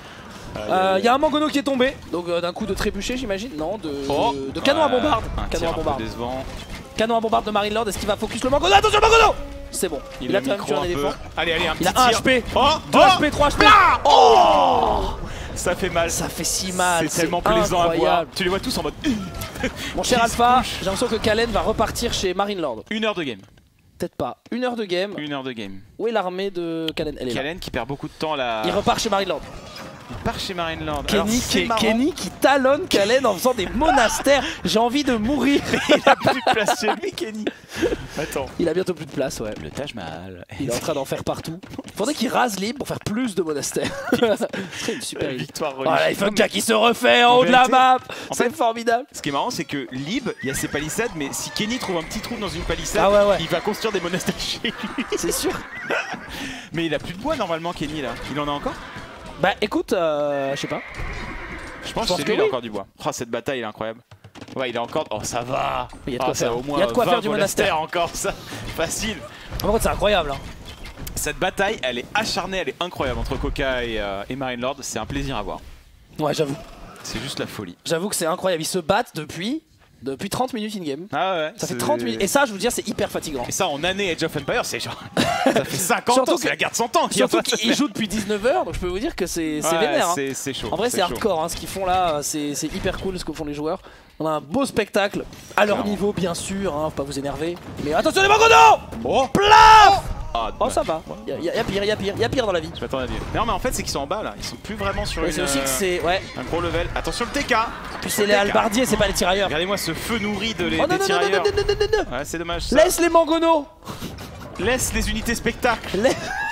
A: Il y a un mangono qui est tombé, donc d'un coup de trébuchet j'imagine. Non, de canon à bombarde. Canon à bombarde de Marinelord. Est-ce qu'il va focus le mangono? Attention mangono! C'est bon, il a quand même tué un éléphant.
B: Allez, un petit
A: tir. Il a 1 HP, 2 HP, 3 HP.
B: Oh! Ça fait mal.
A: Ça fait si mal.
B: C'est tellement plaisant à voir. Tu les vois tous en mode.
A: Mon cher Alpha, j'ai l'impression que Kalen va repartir chez Marinelord.
B: 1 heure de game.
A: Peut-être pas. 1 heure de game.
B: 1 heure de game.
A: Où est l'armée de Kalen? Elle est là.
B: Kalen qui perd beaucoup de temps là.
A: Il repart chez Marinelord.
B: Il part chez Marinelord.
A: Kenny qui talonne Kalen en faisant des monastères. J'ai envie de mourir.
B: Il a plus de place chez lui, Kenny. Attends.
A: Il a bientôt plus de place, ouais.
B: Le Taj Mahal.
A: Il est en train d'en faire partout. Faudrait qu'il rase Lib pour faire plus de monastères. Ce serait une super
B: victoire religieuse.
A: Voilà, il faut Funka qui se refait en haut de la map. C'est formidable.
B: Ce qui est marrant, c'est que Lib, il y a ses palissades, mais si Kenny trouve un petit trou dans une palissade, il va construire des monastères chez lui.
A: C'est sûr.
B: Mais il a plus de bois normalement, Kenny là. Il en a encore?
A: Bah écoute, je sais pas.
B: Je pense que lui, il a encore du bois. Oh, cette bataille, elle est incroyable. Ouais, il a encore. Oh, ça va.
A: Il y a de quoi faire.
B: Au moins
A: il y a de quoi faire du monastère
B: encore, ça. Facile.
A: Par contre, c'est incroyable. Hein.
B: Cette bataille, elle est acharnée, elle est incroyable entre Coca et Marinelord. C'est un plaisir à voir.
A: Ouais, j'avoue.
B: C'est juste la folie.
A: J'avoue que c'est incroyable. Ils se battent depuis 30 minutes in-game.
B: Ah ouais.
A: Ça fait 30 minutes. Et ça, je vous dire, c'est hyper fatigant.
B: Et ça, en année Age of Empires, c'est genre. Ça fait 50 ans, c'est la guerre de 100 ans.
A: Surtout qu'ils jouent depuis 19h, donc je peux vous dire que c'est vénère. Hein.
B: C'est chaud.
A: En vrai, c'est hardcore. Hein. Ce qu'ils font là, c'est hyper cool ce que font les joueurs. On a un beau spectacle, à leur niveau, bien sûr. Hein, faut pas vous énerver. Mais attention, les mangonos! Oh, plaf! Oh, ça va. Y a pire dans la vie.
B: Je m'attends à dire. Non, mais en fait, c'est qu'ils sont en bas là. Ils sont plus vraiment sur une.
A: C'est aussi que c'est.
B: Un gros level. Attention, le TK!
A: Puis c'est les halbardiers, c'est pas les tirailleurs.
B: Regardez-moi ce feu nourri des tirailleurs. Ouais, c'est dommage. Ça.
A: Laisse les mangonos!
B: Laisse les unités spectacles.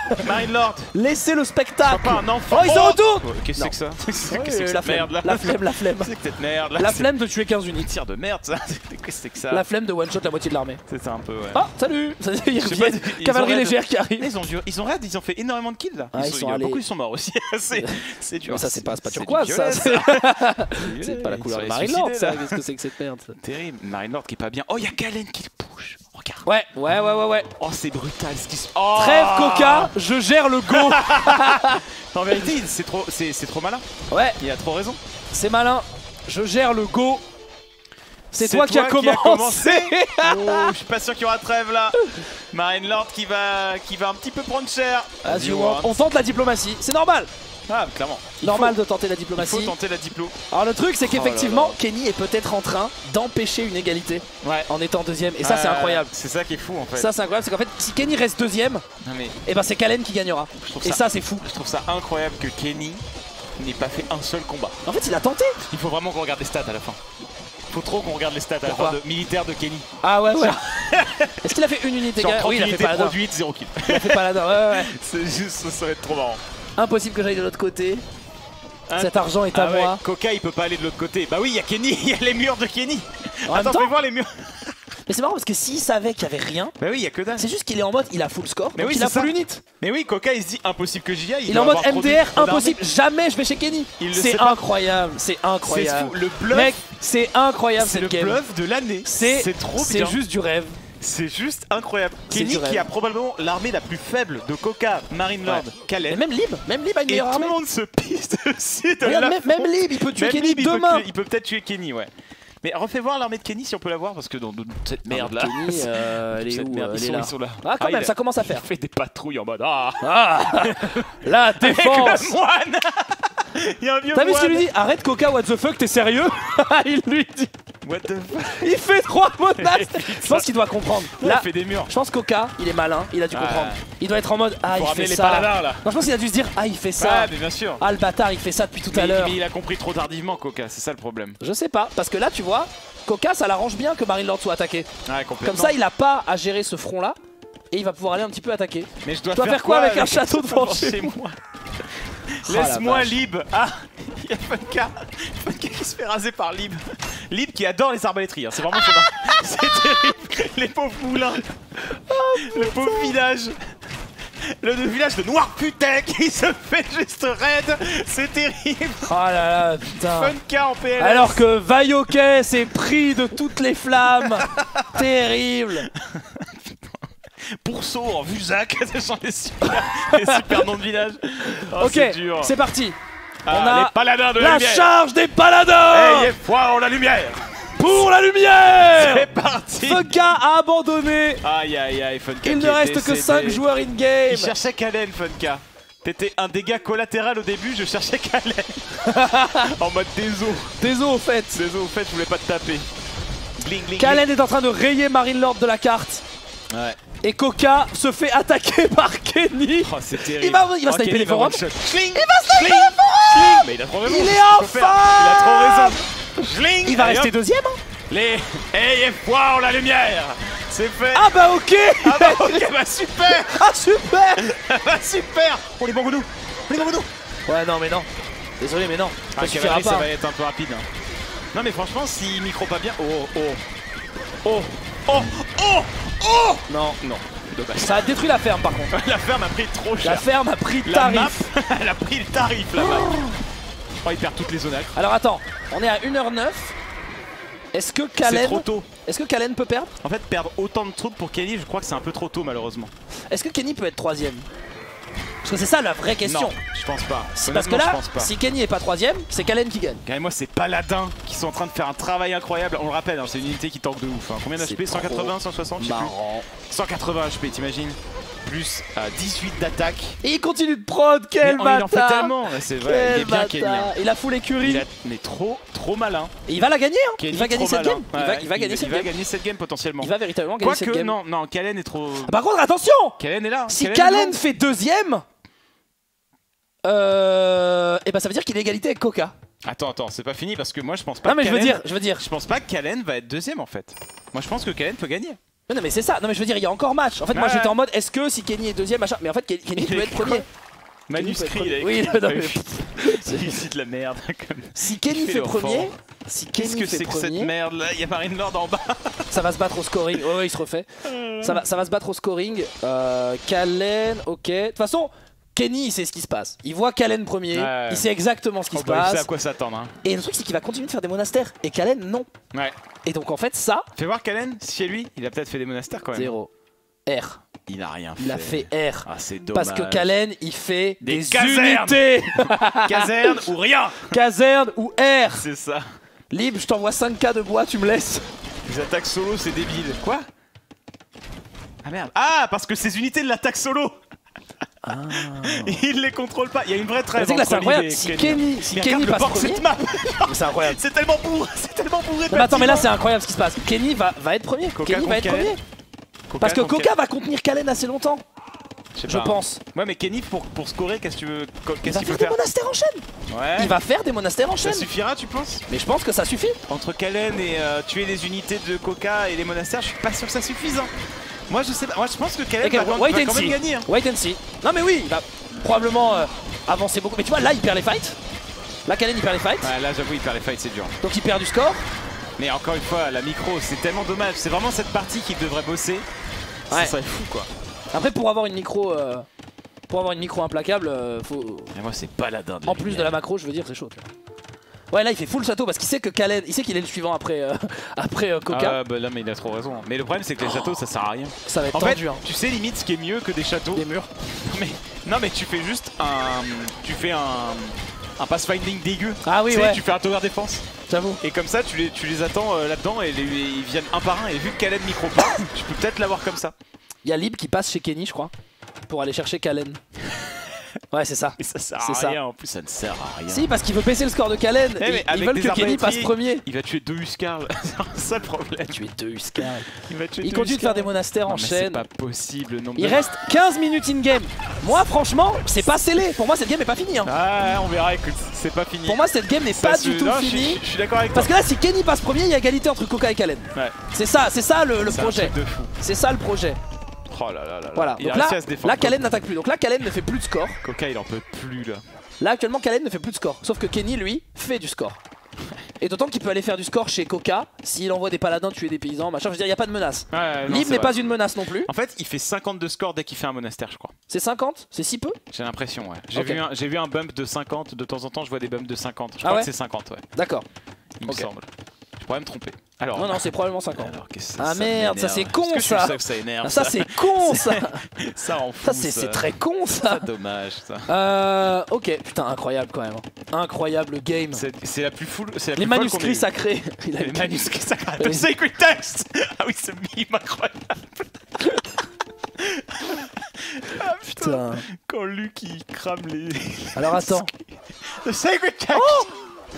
B: Marine Lord.
A: Laissez le spectacle.
B: Pas un enfant.
A: Oh, ils sont autour.
B: Qu'est-ce que c'est que ça? Qu'est-ce que c'est que
A: la
B: cette merde là?
A: La flemme.
B: C'est que cette merde là.
A: La flemme de tuer 15 unités.
B: Tir de merde ça. Qu'est-ce que c'est que ça?
A: La flemme de one-shot la moitié de l'armée.
B: C'est ça un peu, ouais.
A: Ah, salut. Ils
B: Je sais pas,
A: reviennent.
B: ils
A: Cavalerie
B: ont
A: légère qui arrive.
B: Ils ont fait énormément de kills là.
A: Ah, ils sont allés-
B: Beaucoup ils sont morts aussi. C'est dur.
A: Mais ça, c'est pas
B: du
A: turquoise, ça.
B: violet,
A: C'est pas la couleur de
B: Ils sont
A: Marine
B: suicidés,
A: Lord, ça.
B: là.
A: Qu'est-ce que c'est que cette merde, ça?
B: Terrible. Marine Lord qui est pas bien. Oh, il y a Kalen qui le push. Regarde.
A: Ouais.
B: Oh, c'est brutal ce qui se. Oh
A: Trêve Coca, je gère le go.
B: En vérité, c'est trop malin.
A: Ouais,
B: Il a trop raison.
A: c'est malin. Je gère le go. C'est toi qui as commencé.
B: Oh, je suis pas sûr qu'il y aura trêve là. Marine Lord qui va un petit peu prendre cher.
A: As you want. On tente la diplomatie, c'est normal.
B: Ah, clairement.
A: Normal de tenter la
B: Il
A: diplomatie.
B: faut tenter la diplo.
A: Alors le truc c'est
B: Oh
A: qu'effectivement
B: là là.
A: Kenny est peut-être en train d'empêcher une égalité
B: Ouais.
A: en étant deuxième et ça c'est incroyable.
B: C'est ça qui est fou en fait.
A: Ça c'est incroyable, c'est qu'en fait si Kenny reste deuxième,
B: Non, mais
A: et ben c'est Kalen qui gagnera.
B: je trouve
A: Et ça c'est fou.
B: Je trouve ça incroyable que Kenny n'ait pas fait un seul combat.
A: En fait il a tenté.
B: Il faut vraiment qu'on regarde les stats à la fin. Faut trop qu'on regarde les stats à la
A: Pourquoi
B: fin de militaire de Kenny.
A: Ah ouais. Est-ce qu'il a fait une unité
B: Genre
A: gars
B: 30
A: Oui il a fait
B: unités
A: paladin.
B: produites, 0 kill.
A: Il a fait paladin, ouais.
B: C'est juste, ça va être trop marrant.
A: Impossible que j'aille de l'autre côté.
B: Hein?
A: Cet argent est à
B: ouais,
A: moi.
B: Coca il peut pas aller de l'autre côté. Bah oui, il y a Kenny, il y a les murs de Kenny.
A: En même
B: Attends,
A: temps,
B: fais voir les murs.
A: mais c'est marrant parce que s'il savait qu'il y avait rien,
B: Bah oui, il y a que dalle.
A: c'est juste qu'il est en mode il a full score,
B: Mais
A: donc
B: oui,
A: il a
B: c'est
A: full
B: ça.
A: unit.
B: Mais oui, Coca il se dit impossible que j'y aille.
A: Il est en
B: doit
A: mode
B: avoir trop
A: MDR,
B: d'armée.
A: impossible, jamais je vais chez Kenny.
B: Il le
A: C'est
B: sait pas.
A: incroyable, c'est
B: C'est
A: incroyable.
B: fou, le bluff.
A: Mec, c'est incroyable
B: C'est le
A: cette game.
B: bluff de l'année. C'est trop bien.
A: C'est juste du rêve.
B: C'est juste incroyable.
A: C'est
B: Kenny
A: du rêve.
B: qui a probablement l'armée la plus faible de Coca, Marine Lord,
A: Et
B: Kalen.
A: même Lib a une
B: Et
A: meilleure
B: tout
A: armée.
B: le monde se pisse dessus de
A: Regarde,
B: la
A: même Lib, il peut tuer
B: Même
A: Kenny
B: Lib, il peut
A: demain.
B: il peut peut-être tuer Kenny, ouais. Mais refais voir l'armée de Kenny si on peut la voir parce que dans cette merde là.
A: Kenny, elle est
B: Cette
A: où
B: merde,
A: Elle est là.
B: ils sont là.
A: Ah quand même,
B: il
A: ça commence à faire.
B: fait des patrouilles en mode ah.
A: Ah la défense.
B: Avec le moine. Il y a un vieux
A: T'as vu ce qu'il
B: moine.
A: lui dit? Arrête Coca, what the fuck, t'es sérieux? Il lui dit.
B: What the fuck.
A: Il fait 3 menaces. Je pense qu'il doit comprendre.
B: Là,
A: Là,
B: il fait des murs.
A: je pense Coca, il est malin, il a dû
B: Ah.
A: comprendre. Il doit être en mode ah
B: Faut
A: il
B: ramener
A: fait
B: les
A: ça.
B: paladins là.
A: Non, je pense qu'il a dû se dire ah il fait ça.
B: Ah, mais bien sûr.
A: Ah le bâtard il fait ça depuis tout à
B: Mais
A: l'heure.
B: il a compris trop tardivement, Coca, c'est ça le problème.
A: Je sais pas, parce que là tu vois, Coca ça l'arrange bien que Marine Lord soit attaqué.
B: Ouais, complètement.
A: Comme ça il a pas à gérer ce front là et il va pouvoir aller un petit peu attaquer.
B: Mais je dois
A: faire quoi avec un château devant chez
B: moi?
A: Oh, la
B: Laisse-moi
A: vache.
B: Lib. Ah, il y a Funka. Funka qui se fait raser par Lib. Lib qui adore les arbalétries, hein. C'est vraiment son C'est terrible. Les pauvres moulins. Le pauvre village. Le village de Noir Putain qui se fait juste raid. C'est terrible.
A: Oh là là putain.
B: Funka en PLS.
A: Alors que Vayoke s'est pris de toutes les flammes. Terrible.
B: Pourceau en Vuzac. Les super noms de village. Oh,
A: Ok,
B: c'est dur.
A: c'est parti.
B: Ah,
A: On a
B: les paladins de
A: la
B: lumière.
A: charge des paladins.
B: Ayez foi en la lumière.
A: Pour la lumière.
B: C'est parti.
A: Funka a abandonné.
B: Aïe aïe aïe, Funka.
A: Il
B: qui
A: ne
B: est
A: reste que
B: décédé.
A: 5 joueurs in-game.
B: Il cherchait Kalen, Funka. T'étais un dégât collatéral au début, je cherchais Kalen. En mode désolé.
A: Désolé au fait.
B: Désolé, au fait, je voulais pas te taper. Bling, bling,
A: Kalen est en train de rayer Marine Lord de la carte.
B: bling. Ouais.
A: Et Coca se fait attaquer par Kenny.
B: Oh, c'est terrible.
A: Il va sniper
B: Kenny
A: les forums.
B: one-shot. Schling. Il va sniper les forums. Mais il a trop raison.
A: Il
B: c'est
A: est
B: ce qu'il
A: en
B: faut faire. Il a trop raison. Schling.
A: Il va
B: Allez,
A: rester
B: hop.
A: deuxième.
B: Les ayez foi en la lumière. C'est fait.
A: Ah bah ok.
B: Ah bah ok, bah super.
A: Ah super.
B: Bah super. Oh les bangoudous. Les bangoudous.
A: Ouais non mais non. Désolé mais non. Ça
B: Ah,
A: suffira
B: cavalerie, ça
A: pas.
B: va être un peu rapide. Hein. Non mais franchement, s'il micro pas bien. Oh, oh. Oh, oh, oh, oh.
A: Non.
B: Non, dommage.
A: Ça a détruit la ferme par contre.
B: La ferme a pris trop
A: La
B: cher.
A: ferme a pris
B: La map,
A: tarif.
B: elle a pris le tarif la map. Oh, il perd toutes les zones.
A: Alors attends, on est à 1h09. Est-ce que
B: C'est
A: Kalen
B: trop tôt.
A: Est-ce que Kalen peut perdre?
B: En fait, perdre autant de troupes pour Kenny, je crois que c'est un peu trop tôt malheureusement.
A: Est-ce que Kenny peut être troisième? Parce que c'est ça la vraie question.
B: Non, je pense pas.
A: Parce que
B: Honnêtement,
A: là,
B: je pense pas.
A: si Kenny est pas troisième, c'est Kalen qui gagne.
B: Moi, c'est Paladins qui sont en train de faire un travail incroyable. On le rappelle, hein, c'est une unité qui tank de ouf. Hein. Combien
A: C'est
B: d'HP? 180,
A: trop
B: 160, je sais plus.
A: Marrant.
B: 180 HP, t'imagines? Plus 18 d'attaque.
A: Et il continue de prod, quel
B: Mais
A: bâtard.
B: il en fait tellement, ouais, c'est vrai. Il est bien
A: Quel
B: Kenny. Hein.
A: bâtard. Il a full écurie.
B: Mais trop malin.
A: Et il va la gagner, hein.
B: Kenny,
A: Il va gagner
B: trop
A: cette
B: malin.
A: game.
B: Ouais,
A: Il va gagner cette
B: il va
A: game.
B: gagner cette game potentiellement.
A: Il va véritablement gagner cette
B: Quoique,
A: game.
B: non, Kalen est trop.
A: Par contre, attention.
B: Kalen est là.
A: Si
B: est
A: Kalen
B: devant.
A: fait deuxième, et ben ça veut dire qu'il est égalité avec Coca.
B: Attends, c'est pas fini parce que moi je pense pas.
A: Non mais
B: que
A: je veux
B: Kalen-
A: dire.
B: Je pense pas que Kalen va être deuxième en fait. Moi je pense que Kalen peut gagner.
A: Non mais c'est ça, non mais je veux dire il y a encore match. En fait moi j'étais en mode est-ce que si Kenny est deuxième machin, mais en fait Kenny peut être premier.
B: Manuscrit, il a
A: écrit. Oui, non, mais...
B: c'est de la merde.
A: Si Kenny fait premier,
B: qu'est-ce que c'est que cette merde là? Il y a Marine Lord en bas.
A: Ça va se battre au scoring. Oh, il se refait. Ça va se battre au scoring. Kalen, ok. De toute façon, Kenny il sait ce qui se passe. Il voit Kalen premier, il sait exactement ce qui se passe.
B: Il sait à quoi s'attendre. Hein.
A: Et le truc c'est qu'il va continuer de faire des monastères. Et Kalen non.
B: Ouais.
A: Et donc en fait ça.
B: Fais voir Kalen, chez lui, il a peut-être fait des monastères quand même.
A: 0. R.
B: Il a rien fait.
A: Il a fait R.
B: Ah, c'est dommage.
A: Parce que Kalen, il fait des
B: casernes.
A: unités.
B: Caserne ou rien.
A: Caserne ou R.
B: C'est ça.
A: Lib, je t'envoie 5K de bois, tu me laisses.
B: Les attaques solo, c'est débile. Quoi? Ah merde. Ah, parce que ces unités de l'attaque solo. Ah. Il les contrôle pas. Il y a une vraie trêve.
A: C'est incroyable. Si Kenny passe premier, c'est incroyable.
B: C'est tellement bourré. C'est tellement bourré.
A: Mais attends, mais là c'est incroyable ce qui se passe. Kenny va être premier. Kenny va être premier. Parce que Coca va contenir Kalen assez longtemps. Je pense.
B: Ouais, mais Kenny pour scorer, qu'est-ce que tu veux?
A: Qu'est-ce qu'il peut faire? Des monastères en chaîne.
B: Ouais.
A: Il va faire des monastères en chaîne.
B: Ça suffira, tu penses?
A: Mais je pense que ça suffit.
B: Entre Kalen et tuer les unités de Coca et les monastères, je suis pas sûr que ça suffise. Hein. Moi je sais pas. Moi je pense que Kalen va quand même gagner. Hein.
A: Wait and see. Non mais oui, il va probablement avancer beaucoup. Mais tu vois, là il perd les fights. Là Kalen il perd les fights.
B: Ouais, là j'avoue il perd les fights, c'est dur.
A: Donc il perd du score.
B: Mais encore une fois, la micro, c'est tellement dommage. C'est vraiment cette partie qu'il devrait bosser. Ouais. Ça est fou quoi.
A: Après pour avoir une micro implacable, faut.
B: Et moi c'est paladin.
A: En plus de la macro, je veux dire, c'est chaud. Ouais, là il fait full château parce qu'il sait que Kalen, il sait qu'il est le suivant après Coca.
B: Ah bah là mais il a trop raison. Mais le problème c'est que les châteaux ça sert à rien.
A: Ça va être
B: tendu.
A: En fait,
B: tu sais limite ce qui est mieux que des châteaux.
A: Des murs.
B: Non mais tu fais juste un pathfinding dégueu.
A: Ah oui, ouais.
B: Tu fais un tower défense.
A: J'avoue.
B: Et comme ça tu les attends là-dedans et ils viennent un par un et vu que Kalen micro pas, tu peux peut-être l'avoir comme ça.
A: Il y a Lib qui passe chez Kenny je crois pour aller chercher Kalen. Ouais c'est ça.
B: Et ça sert à rien, en plus ça ne sert à rien.
A: Si parce qu'il veut baisser le score de Kalen, ils veulent que Kenny passe premier.
B: Il va tuer 2 Huskarl, c'est ça le problème.
A: Tuer 2 Huskarl.
B: Il
A: continue de faire des monastères en chaîne.
B: C'est pas possible.
A: Il reste 15 minutes in-game. Moi franchement c'est pas scellé, pour moi cette game est pas finie. Hein.
B: Ah on verra, écoute, c'est pas fini.
A: Pour moi cette game n'est pas du tout finie.
B: Je suis d'accord avec toi.
A: Parce que là si Kenny passe premier, il y a égalité entre Coca et Kalen.
B: Ouais.
A: C'est ça le projet. C'est ça le projet.
B: Oh là là là.
A: Voilà, donc là Kalen n'attaque plus. Donc là Kalen ne fait plus de score.
B: Coca il en peut plus là.
A: Là actuellement Kalen ne fait plus de score. Sauf que Kenny lui fait du score. Et d'autant qu'il peut aller faire du score chez Coca s'il envoie des paladins tuer des paysans, machin. Je veux dire, il n'y a pas de menace. Lib n'est pas une menace non plus.
B: En fait, il fait 50 de score dès qu'il fait un monastère, je crois.
A: C'est 50? C'est si peu?
B: J'ai l'impression, ouais. J'ai vu un bump de 50. De temps en temps, je vois des bumps de 50. Je crois que c'est 50, ouais.
A: D'accord.
B: Il me semble. Je pourrais me tromper. Alors,
A: non, c'est probablement 50.
B: Alors,
A: ah merde, ça c'est con ça.
B: Que ça énerve,
A: ça c'est con ça.
B: Ça rend fou.
A: Ça c'est très con ça.
B: C'est dommage ça.
A: Ok, putain, incroyable quand même. Incroyable game.
B: C'est la plus full.
A: Les manuscrits sacrés.
B: Les manuscrits sacrés. The Sacred Text. Ah oui, ce mime incroyable. Ah putain. Quand Luke il crame les.
A: Alors attends.
B: The Sacred Text.
A: Oh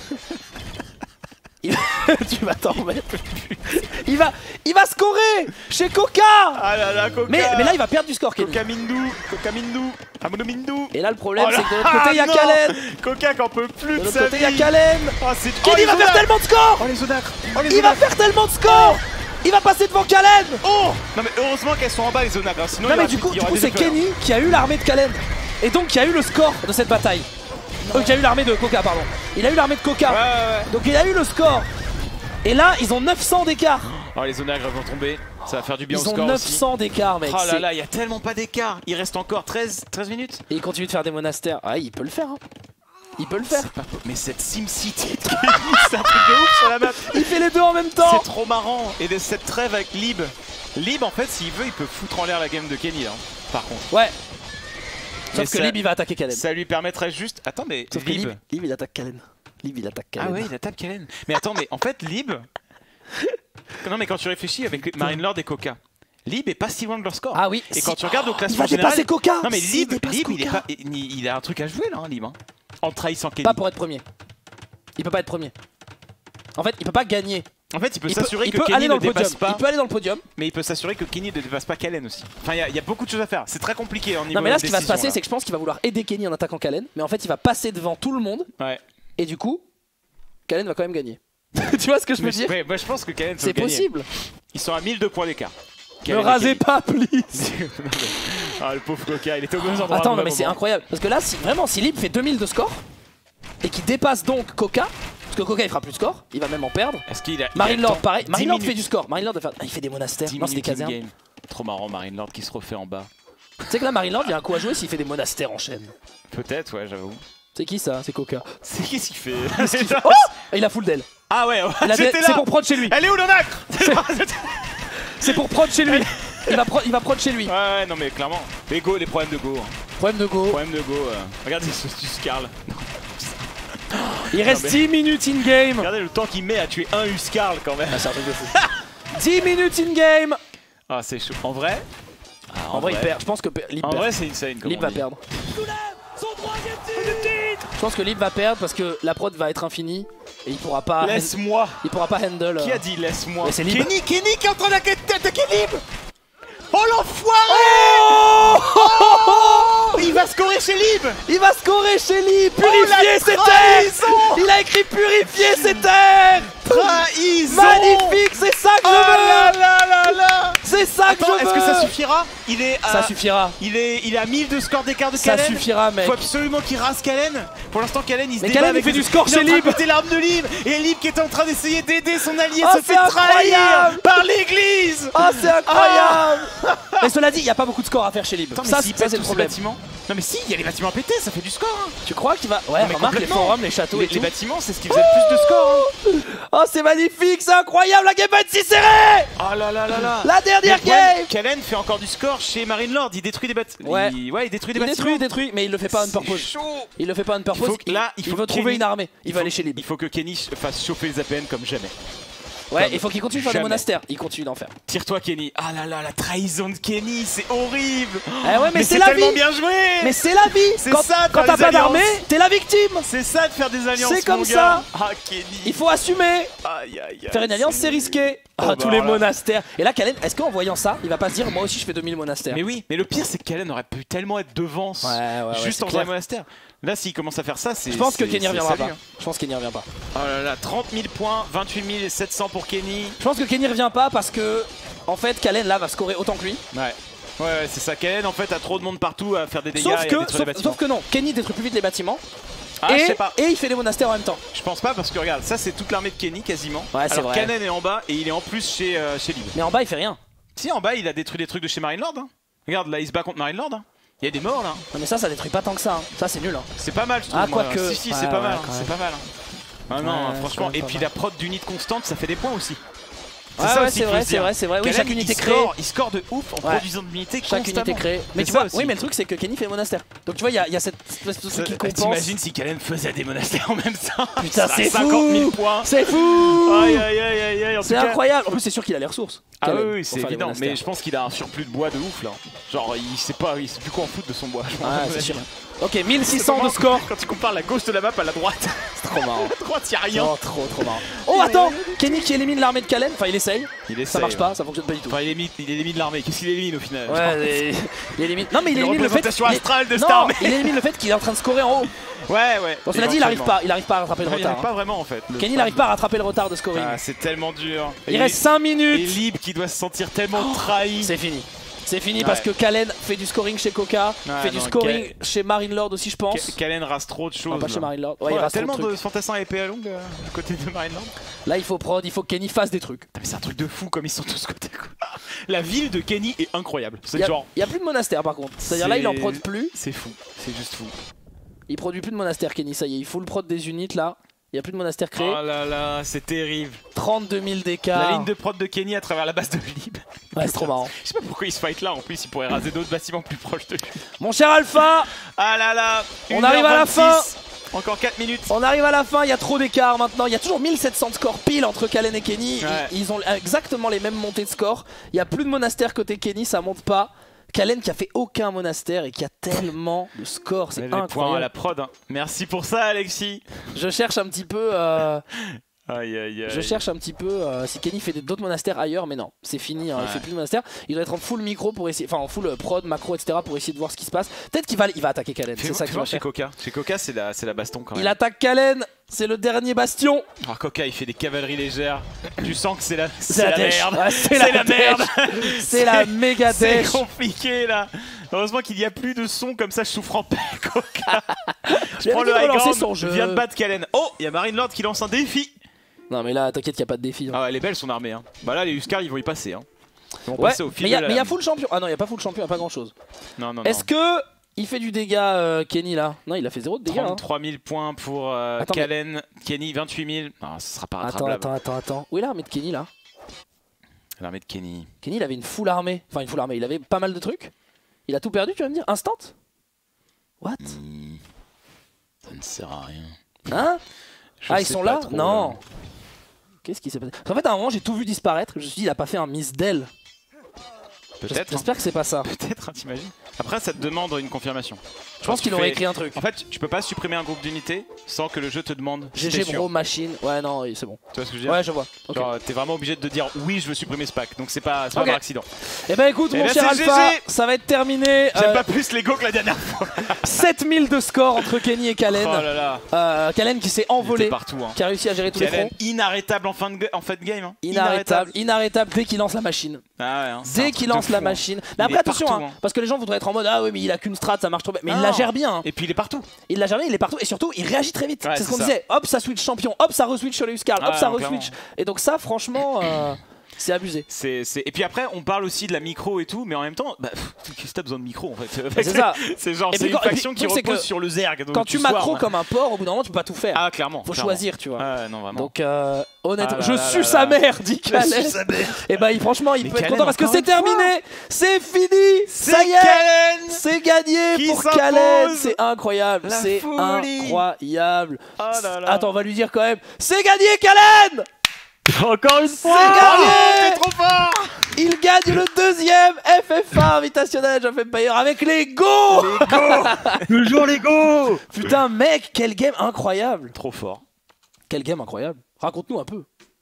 A: tu vas t'en remettre. Il va scorer chez Coca.
B: Ah là là, Coca.
A: Mais là il va perdre du score, Kenny.
B: Coca Mindou. Amonomindou.
A: Et là le problème c'est que de l'autre côté il y a Kalen.
B: Coca qu'en peut plus
A: de l'autre côté il y a Kalen. Kenny va faire tellement de score.
B: Oh les Zonacres.
A: Il va faire tellement de score. Il va passer devant Kalen.
B: Oh non mais heureusement qu'elles sont en bas les Zonacres. Sinon
A: non mais du coup c'est Kenny qui a eu l'armée de Kalen. Et donc qui a eu le score de cette bataille. Qui a eu l'armée de Coca, pardon. Il a eu l'armée de Coca.
B: Ouais.
A: Donc il a eu le score. Et là, ils ont 900 d'écart.
B: Oh, les Zonagres vont tomber. Ça va faire du bien au score.
A: Ils ont 900 d'écart, mec.
B: Oh là là, il y a tellement pas d'écart. Il reste encore 13 minutes.
A: Et il continue de faire des monastères. Ah, il peut le faire. Hein. Il peut le faire.
B: Mais cette SimCity, c'est un truc de ouf sur la map.
A: Il fait les deux en même temps.
B: C'est trop marrant. Et de cette trêve avec Lib. Lib, en fait, s'il veut, il peut foutre en l'air la game de Kenny, là. Par contre.
A: Ouais. Sauf que Lib il va attaquer Kalen.
B: Ça lui permettrait juste. Attends, mais.
A: Sauf que Lib il attaque Kalen. Lib il attaque Kalen.
B: Ah ouais, il attaque Kalen. Mais attends, mais en fait, Lib. Non, mais quand tu réfléchis avec Marine Lord et Coca, Lib est pas si loin de leur score.
A: Ah oui.
B: Et quand tu regardes au classement
A: il va dépasser Coca.
B: Non, mais Lib il a un truc à jouer là, hein, Lib. Hein, en trahissant Kenny.
A: Pas pour être premier. Il peut pas être premier. En fait, il peut pas gagner.
B: En fait, il peut s'assurer que Kenny ne dépasse pas.
A: Il peut aller dans le podium.
B: Mais il peut s'assurer que Kenny ne dépasse pas Kalen aussi. Enfin, il y a beaucoup de choses à faire. C'est très compliqué en niveau.
A: Non, mais là, ce qui va se passer, c'est que je pense qu'il va vouloir aider Kenny en attaquant Kalen. Mais en fait, il va passer devant tout le monde.
B: Ouais.
A: Et du coup, Kalen va quand même gagner. Tu vois ce que je veux dire?
B: Ouais, moi je pense que Kalen
A: c'est possible.
B: Ils sont à 1002 points d'écart.
A: Ne rasez pas, please.
B: Ah, le pauvre Coca, il était au bon endroit.
A: Attends, non, mais c'est incroyable. Parce que là, vraiment, si Lib fait 2000 de score et qu'il dépasse donc Coca, parce que Coca il fera plus de score, il va même en perdre.
B: Est-ce qu'il a.
A: Marinelord, pareil. Marinelord fait du score. Marinelord, il fait des monastères. Non, c'est des casernes.
B: Trop marrant, Marinelord qui se refait en bas.
A: Tu sais que là, Marinelord, il y a un coup à jouer s'il fait des monastères en chaîne.
B: Peut-être, ouais, j'avoue.
A: C'est qui ça? C'est Coca.
B: C'est qu'est-ce qu'il fait?
A: Oh, il a full d'elle.
B: Ah ouais,
A: c'est pour prod chez lui.
B: Elle est où le nacre?
A: C'est pour prod chez lui. Il va prod chez lui.
B: Ouais, non mais clairement. Mais go, les problèmes de go.
A: Problème de go.
B: Problème de go. Regardez ce Huskarl.
A: Il reste 10 minutes in-game.
B: Regardez le temps qu'il met à tuer un Huskarl quand même.
A: Ah, c'est un truc de fou. 10 minutes in-game.
B: Ah, c'est chaud. En vrai?
A: En vrai, il perd. Je pense que Lib perd.
B: En vrai, c'est insane.
A: Lib va perdre. Je pense que Lib va perdre parce que la prod va être infinie et il pourra pas.
B: Laisse-moi.
A: Il pourra pas handle.
B: Qui a dit laisse-moi?
A: C'est Lib.
B: Kenny qui est en train d'attaquer Lib. Oh l'enfoiré! Oh, il va scorer chez Lib!
A: Il va scorer chez Lib! Purifier ses terres! Il a écrit purifier ses terres!
B: Trahison!
A: Magnifique, c'est ça que je veux! C'est ça que je veux!
B: Est-ce que ça suffira? Il est à...
A: Ça suffira.
B: Il est à 1000 de score d'écart de
A: Ça
B: Kalen.
A: suffira, mec.
B: Faut absolument qu'il rase Kalen. Pour l'instant, Kalen il se
A: Mais
B: débat
A: Kalen
B: avec
A: il fait du score chez Lib!
B: C'était l'arme de Lib. Et Lib qui est en train d'essayer d'aider son allié
A: Oh,
B: se fait trahir par l'église!
A: Oh, c'est incroyable! Mais cela dit, il n'y a pas beaucoup de score à faire chez Lib.
B: Attends,
A: Ça,
B: mais
A: c'est le problème.
B: Non mais si, il y a les bâtiments pétés, ça fait du score. Hein.
A: Tu crois qu'il va... Ouais,
B: mais
A: remarque les
B: complètement.
A: forums, les châteaux et
B: Les
A: tout.
B: bâtiments, c'est ce qui faisait le plus de score. Hein.
A: Oh, c'est magnifique, c'est incroyable, la game va être si serrée!
B: Oh là là là là.
A: La dernière
B: Mais ouais,
A: game!
B: Kalen fait encore du score chez Marinelord, il détruit des bâtiments.
A: Ouais.
B: Il détruit des bâtiments.
A: Il détruit, mais il le fait pas on purpose.
B: Chaud.
A: Il le fait pas on purpose. Il veut trouver une armée. Il va aller chez Lib.
B: Il faut que Kenny fasse chauffer les APN comme jamais.
A: Ouais, il faut qu'il continue de faire des
B: jamais.
A: monastères. Il continue d'en faire.
B: Tire-toi Kenny. Ah là là, la trahison de Kenny, c'est horrible.
A: Eh ouais, mais c'est
B: c'est
A: la
B: tellement
A: vie.
B: bien joué.
A: Mais c'est la vie.
B: C'est
A: Quand
B: ça, de
A: quand
B: faire
A: t'as
B: des
A: pas
B: alliances.
A: d'armée, t'es la victime.
B: C'est ça de faire des alliances.
A: C'est comme
B: mon
A: ça.
B: gars. Ah Kenny.
A: Il faut assumer.
B: Aïe, aïe, aïe,
A: Faire une alliance, c'est risqué.
B: Oh,
A: Ah,
B: bah
A: tous les
B: alors là.
A: monastères. Et là, Kalen, est-ce qu'en voyant ça, il va pas se dire, moi aussi je fais 2000 monastères?
B: Mais oui, mais le pire c'est que Kalen aurait pu tellement être devant juste
A: c'est
B: en faisant
A: clair.
B: les monastères. Là, s'il commence à faire ça, c'est.
A: Je pense que Kenny reviendra
B: salut,
A: pas.
B: hein.
A: Je pense que Kenny revient pas.
B: Oh là là, 30 000 points, 28 700 pour Kenny.
A: Je pense que Kenny revient pas parce que, en fait, Kalen là va scorer autant que lui.
B: Ouais. Ouais, c'est ça. Kalen en fait a trop de monde partout à faire des dégâts et à détruire les bâtiments.
A: Sauf que non, Kenny détruit plus vite les bâtiments.
B: Ah, je sais pas.
A: Et il fait les monastères en même temps.
B: Je pense pas parce que regarde, ça c'est toute l'armée de Kenny quasiment.
A: Ouais, c'est
B: Alors
A: vrai.
B: Kalen est en bas et il est en plus chez Lib.
A: Mais en bas, il fait rien.
B: Si en bas il a détruit des trucs de chez Marinelord. Hein. Regarde là il se bat contre Marinelord. Hein. Il y a des morts là.
A: Non, mais ça détruit pas tant que ça. Hein. Ça, c'est nul. Hein.
B: C'est pas mal je trouve.
A: Ah,
B: moi.
A: quoique.
B: Si,
A: Ouais,
B: c'est pas
A: ouais,
B: mal. Hein.
A: quand
B: C'est
A: même.
B: pas mal. Hein. Ah non,
A: Ouais,
B: franchement.
A: c'est
B: Et
A: pas
B: puis
A: mal.
B: la prod d'unité constante, ça fait des points aussi.
A: Ouais,
B: ça
A: ouais,
B: aussi,
A: c'est
B: faut
A: vrai,
B: se
A: c'est
B: dire.
A: vrai, c'est vrai. Oui,
B: Kalen,
A: chaque unité
B: il
A: créée.
B: il score de ouf en
A: Ouais.
B: produisant de l'unité
A: Chaque
B: constamment.
A: unité créée. Mais
B: C'est
A: tu
B: ça
A: vois,
B: aussi.
A: oui, mais le truc, c'est que Kenny fait monastère. Donc tu vois, il y a cette espèce de truc qui compense.
B: T'imagines si Kalen faisait des monastères en même temps?
A: Putain, c'est
B: 50 000
A: fou.
B: points.
A: C'est fou.
B: Aïe aïe aïe aïe aïe. En tout
A: C'est
B: cas-
A: incroyable. En plus, c'est sûr qu'il a les ressources.
B: Ah
A: Kalen,
B: oui, oui
A: pour
B: c'est
A: faire les
B: évident,
A: monastères.
B: mais je pense qu'il a un surplus de bois de ouf là. Genre il sait plus quoi en foutre de son bois. Je pense.
A: Ouais, c'est sûr. Ok,
B: C'est
A: 1600 de
B: marrant
A: score.
B: Quand tu compares la gauche de la map à la droite.
A: C'est trop marrant.
B: À droite y'a rien.
A: Oh, trop marrant. Oh, attends. Kenny qui élimine l'armée de Kalen. Enfin, il essaye.
B: Il
A: Ça marche pas, ça fonctionne pas du tout.
B: Enfin il élimine l'armée. Qu'est-ce qu'il élimine au final?
A: Ouais, il élimine. Non, mais il
B: Une
A: élimine le fait.
B: représentation astrale de cette
A: Non,
B: armée.
A: il élimine le fait qu'il est en train de scorer en haut.
B: Ouais ouais.
A: Bon, cela dit, il arrive pas à rattraper le
B: Il
A: retard.
B: arrive pas vraiment en fait.
A: Kenny n'arrive pas à rattraper le retard de scoring.
B: Ah c'est tellement dur.
A: Il reste 5
B: Et
A: minutes.
B: Lib qui doit se sentir tellement trahi.
A: C'est fini. C'est fini
B: Ouais.
A: parce que Kalen fait du scoring chez Coca,
B: Ouais,
A: fait du
B: non,
A: scoring chez Marinelord aussi, je pense.
B: Kalen rase trop de choses.
A: Non, pas chez
B: là.
A: Marinelord.
B: Oh,
A: Ouais, il rase trop
B: tellement
A: de
B: de
A: trucs.
B: fantassins épée à longue du côté de Marinelord.
A: Là, il faut prod, il faut que Kenny fasse des trucs.
B: Putain, mais c'est un truc de fou comme ils sont tous côté. La ville de Kenny est incroyable.
A: Il
B: C'est
A: y, a,
B: genre.
A: il y a plus de monastère par contre. C'est-à-dire là, il en prod plus.
B: C'est fou. C'est juste fou.
A: Il produit plus de monastère, Kenny. Ça y est, il faut le prod des unités là. Il y a plus de monastère créé.
B: Oh là là, c'est terrible.
A: 32 000 d'écart.
B: La ligne de prod de Kenny à travers la base de Lib.
A: Ouais, c'est trop marrant.
B: Je sais pas pourquoi il se fight là. En plus, il pourrait raser d'autres bâtiments plus proches de lui.
A: Mon cher Alpha,
B: Ah là là.
A: On arrive à la
B: 1h26.
A: fin.
B: Encore 4 minutes.
A: on arrive à la fin. Il y a trop d'écart maintenant. Il y a toujours 1700 de score pile entre Kalen et Kenny.
B: Ouais.
A: Ils ont exactement les mêmes montées de score. Il y a plus de monastère côté Kenny, ça monte pas. Kalen qui a fait aucun monastère et qui a tellement de scores, c'est
B: Les points à
A: incroyable.
B: la prod. Hein. Merci pour ça, Alexis.
A: Je cherche un petit peu. Je cherche un petit peu si Kenny fait d'autres monastères ailleurs, mais non, c'est fini, il fait plus de monastères. Il doit être en full micro pour essayer, enfin en full prod, macro, etc. pour essayer de voir ce qui se passe. Peut-être qu'il va attaquer Kalen, c'est ça qui va
B: chez Coca. Chez Coca, c'est la baston quand même.
A: Il attaque Kalen, c'est le dernier bastion.
B: Alors Coca, il fait des cavaleries légères. Tu sens que c'est la
A: merde.
B: Ouais, c'est la merde.
A: C'est la méga dèche.
B: C'est compliqué là. Heureusement qu'il n'y a plus de son comme ça, je souffre en paix, Coca. Je prends le high ground, je viens de battre Kalen. Oh, il y a Marine Lord qui lance un défi.
A: Non mais là t'inquiète qu'il n'y a pas de défi.
B: Ah ouais, les belles sont armées. Bah là les Huskar ils vont y passer.
A: Ouais, mais il y a full champion. Ah non, il n'y a pas full champion, il n'y a pas grand chose.
B: Non.
A: Est-ce que il fait du dégât Kenny là? Non, il a fait 0 de dégâts.
B: 33 000 points pour Kalen. Kenny 28 000. Non, ce sera pas rattrapable.
A: Attends. Où est l'armée de Kenny là?
B: L'armée de Kenny.
A: Kenny il avait une full armée. Enfin une full armée, il avait pas mal de trucs. Il a tout perdu, tu vas me dire? Instant? What?
B: Ça ne sert à rien.
A: Hein? Ils sont là? Non. Qu'est-ce qui s'est passé? En fait à un moment j'ai tout vu disparaître. Je me suis dit il a pas fait un miss d'elle.
B: Peut-être.
A: J'espère que c'est pas ça.
B: Peut-être, t'imagines. Après ça te demande une confirmation.
A: Je pense qu'il aurait écrit un truc.
B: En fait tu peux pas supprimer un groupe d'unités sans que le jeu te demande.
A: GG bro machine. Ouais non c'est bon.
B: Tu vois ce que je veux dire?
A: Ouais je vois.
B: Genre t'es vraiment obligé de dire oui je veux supprimer ce pack. Donc c'est pas par accident.
A: Et bah écoute mon cher Alpha, ça va être terminé.
B: J'aime pas plus Lego que la dernière fois.
A: 7000 de score entre Kenny et Kalen.
B: Oh là là.
A: Kalen qui s'est envolé,
B: partout,
A: qui a réussi à gérer tous les fronts.
B: Inarrêtable en fin de game.
A: Inarrêtable dès qu'il lance la machine.
B: Ah ouais,
A: dès qu'il lance la machine. Mais après attention parce que les gens voudraient être en mode ah oui mais il a qu'une strat ça marche trop bien. Mais il la gère bien.
B: Et puis il est partout.
A: Il la gère bien, il est partout et surtout il réagit très vite. C'est ce qu'on disait. Hop ça switch champion, hop ça re-switch sur les Huskar, hop ça re-switch. Et donc ça franchement c'est abusé.
B: Et puis après on parle aussi de la micro et tout, mais en même temps qu'est-ce que t'as besoin de micro en fait?
A: C'est ça.
B: C'est genre c'est une faction qui repose sur le Zerg.
A: Quand tu macro comme un porc au bout d'un moment tu peux pas tout faire.
B: Ah clairement.
A: Faut choisir tu vois.
B: Ah non vraiment.
A: Donc honnêtement je suis sa mère dit Kalen. Et bah franchement il peut être content parce que c'est terminé. C'est fini. Ça y est. C'est gagné pour Kalen. C'est incroyable. C'est incroyable. Attends on va lui dire quand même. C'est gagné Kalen.
C: Encore une fois.
A: C'est gagné.
B: T'es trop fort.
A: Il gagne le deuxième FFA Invitational of Empire avec les Go.
C: Toujours les Go.
A: Putain mec quel game incroyable.
B: Trop fort.
A: Quel game incroyable. Raconte-nous un peu.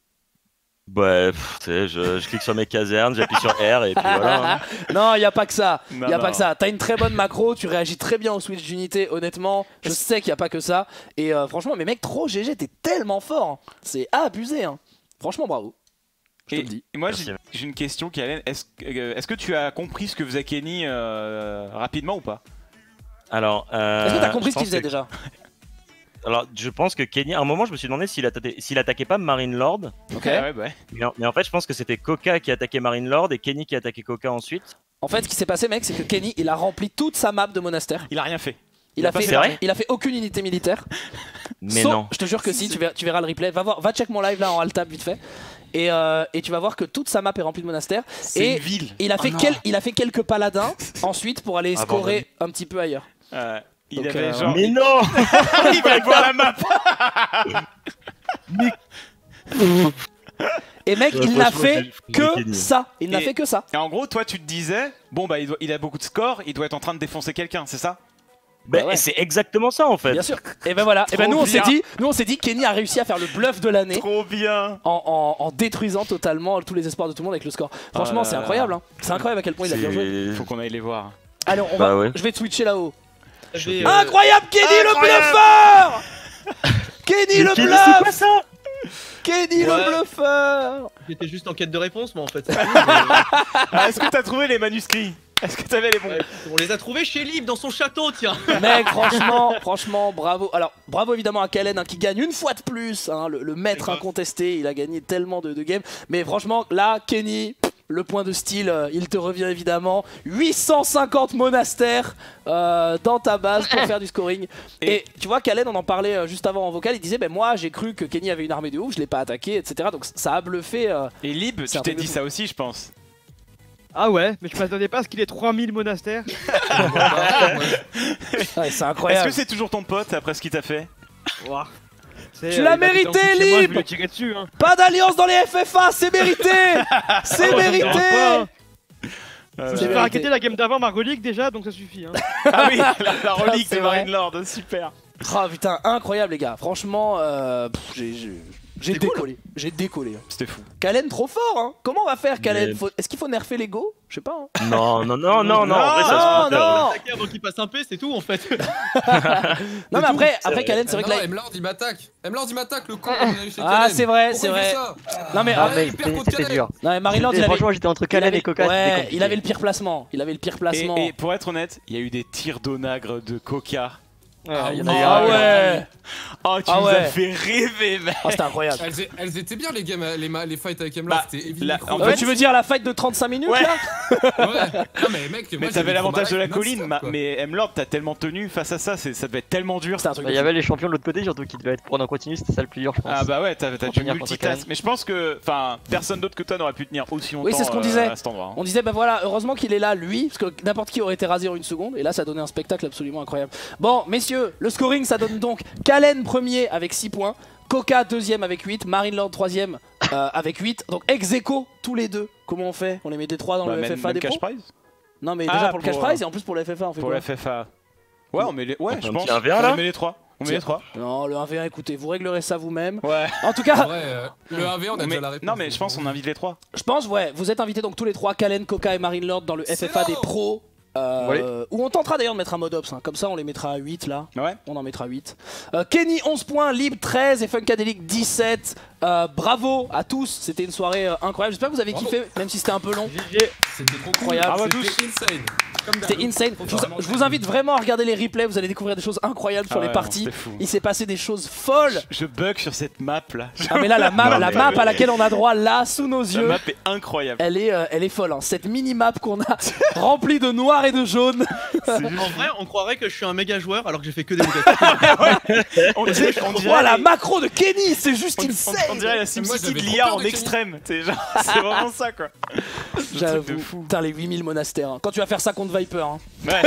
F: Ouais, tu sais, je clique sur mes casernes, j'appuie sur R et puis voilà.
A: Non, il n'y a pas que ça. Il a pas que ça. T'as une très bonne macro, tu réagis très bien au switch d'unité. Honnêtement, je sais qu'il n'y a pas que ça. Et franchement, mais mec, trop GG, t'es tellement fort. C'est abusé. Franchement, bravo. Je te le dis.
B: Et moi, j'ai une question, Kalen. Est-ce que tu as compris ce que faisait Kenny rapidement ou pas?
F: Alors,
A: est-ce que t'as compris ce qu'il faisait déjà?
F: Alors, je pense que Kenny, à un moment, je me suis demandé s'il attaquait pas Marine Lord.
A: Ok.
B: Ouais.
F: Mais en fait, je pense que c'était Coca qui attaquait Marine Lord et Kenny qui attaquait Coca ensuite.
A: En fait, ce qui s'est passé, mec, c'est que Kenny, il a rempli toute sa map de monastère.
B: Il a rien fait.
A: Il a fait aucune unité militaire.
F: Mais non.
A: Je te jure que si, tu verras le replay. Va check mon live là en alt-tab vite fait. Et tu vas voir que toute sa map est remplie de monastères.
B: C'est une ville.
A: Il a fait quelques paladins ensuite pour aller scorer un petit peu ailleurs.
B: Il avait genre...
F: Mais non.
B: Il va voir la map.
A: Et mec, il n'a fait que ça. Il n'a fait que ça.
B: Et en gros, toi, tu te disais, bon bah, il a beaucoup de scores, il doit être en train de défoncer quelqu'un, c'est ça?
F: C'est exactement ça en fait.
A: Bien sûr. Et ben voilà. Et ben nous on s'est dit, Kenny a réussi à faire le bluff de l'année.
B: Trop bien.
A: En détruisant totalement tous les espoirs de tout le monde avec le score. Franchement, c'est incroyable. Hein. C'est incroyable à quel point il a bien joué.
B: Faut qu'on aille les voir.
A: Allez, je vais te switcher là-haut.
D: Incroyable,
A: incroyable, Kenny le bluffeur. Kenny le bluff.
F: C'est quoi ça?
A: Kenny le bluffeur.
D: J'étais juste en quête de réponse, moi en fait.
B: Est-ce que t'as trouvé les manuscrits? Est-ce que t'avais les bons?
D: On les a trouvés chez Lib dans son château, tiens.
A: Mec, franchement, bravo. Alors, bravo évidemment à Kalen qui gagne une fois de plus. Le maître incontesté, il a gagné tellement de games. Mais franchement, là, Kenny, le point de style, il te revient évidemment. 850 monastères dans ta base pour faire du scoring. Et tu vois, Kalen, on en parlait juste avant en vocal. Il disait, moi, j'ai cru que Kenny avait une armée de ouf, je l'ai pas attaqué, etc. Donc ça a bluffé.
B: Et Lib, tu t'es dit ça aussi, je pense.
G: Ah ouais, mais je m'attendais pas à ce qu'il ait 3000 monastères.
A: Ouais, c'est incroyable.
B: Est-ce que c'est toujours ton pote après ce qu'il t'a fait?
A: Tu l'as mérité, Lib. Pas d'alliance dans les FFA, c'est mérité. C'est mérité.
G: J'ai fait raqueter la game d'avant ma relique déjà, donc ça suffit.
B: Ah oui, la relique de Marine Lord, super.
A: Oh putain, incroyable les gars. Franchement, J'ai décollé. J'ai décollé.
B: C'était fou.
A: Kalen trop fort hein. Comment on va faire Kalen? Est-ce qu'il faut nerfer l'ego? Je sais pas. Hein.
F: Non. En vrai,
A: non.
D: Avant qu'il passe un P, c'est tout en fait.
A: Non mais après Kalen, c'est vrai que là.
E: Emlord il m'attaque. Emlord il m'attaque le con.
A: Ah c'est vrai, c'est vrai. Non mais
C: c'était dur.
A: Non mais Maryland,
C: franchement j'étais entre Kalen et Coca.
A: Ouais, il avait le pire placement.
B: Et pour être honnête, il y a eu des tirs d'onagre de Coca.
A: Ah ouais.
B: Oh tu nous as fait rêver mec.
A: Oh c'était incroyable.
E: Elles étaient bien les games, les fights avec Emlord, c'était évident.
A: En fait tu veux dire la fight de 35 minutes là?
E: Ouais. Non mais mec,
B: mais t'avais l'avantage de la colline, mais Emlord t'as tellement tenu face à ça, ça devait être tellement dur.
C: Il y avait les champions de l'autre côté surtout qui devaient être pour en continu, c'était ça le plus dur je pense.
B: Ah bah ouais, t'as dû multitask. Mais je pense que personne d'autre que toi n'aurait pu tenir aussi longtemps.
A: Oui c'est ce qu'on disait.
B: À cet endroit.
A: On disait bah voilà, heureusement qu'il est là lui, parce que n'importe qui aurait été rasé en une seconde, et là ça donnait un spectacle absolument incroyable. Bon messieurs, le scoring ça donne donc Kalen premier avec 6 points, Coca deuxième avec 8, Marinelord troisième avec 8, donc ex-aequo tous les deux. Comment on fait? On les met des 3 dans le FFA des
B: cash prize?
A: Non mais déjà pour le cash prize et en plus pour le FFA on fait
B: pour
A: quoi?
B: le FFA. Ouais on met les... Ouais je pense.
F: On met
B: les 3. On met les 3.
A: Non le 1v1 écoutez, vous réglerez ça vous-même.
B: Ouais.
A: En tout cas
E: le 1v1 on a déjà la réponse.
B: Non mais je pense qu'on invite les 3.
A: Je pense ouais, vous êtes invités donc tous les 3, Kalen, Coca et Marinelord dans le FFA des pros. Où on tentera d'ailleurs de mettre un mode ops, hein. Comme ça on les mettra à 8 là. Ouais. On en mettra 8. Kenny 11 points, Lib 13 et Funkadelic 17. Bravo à tous, c'était une soirée incroyable. J'espère que vous avez kiffé, même si c'était un peu long.
E: C'était trop
A: incroyable.
E: Bravo à tous. C'était insane.
A: C'était insane. Je vous invite vraiment à regarder les replays, vous allez découvrir des choses incroyables sur les parties. Il s'est passé des choses folles.
B: Je bug sur cette map là.
A: Ah mais là la map à laquelle on a droit là sous nos yeux.
B: La map est incroyable.
A: Elle est folle hein. Cette mini map qu'on a remplie de noir et de jaune.
D: En vrai on croirait que je suis un méga joueur alors que j'ai fait que des méga.
B: On dirait
A: la macro de Kenny, c'est juste insane.
B: On dirait la SimCity de l'IA en extrême. C'est vraiment ça quoi.
A: J'avoue. Putain les 8000 monastères hein. Quand tu vas faire ça contre Viper hein.
B: Ouais.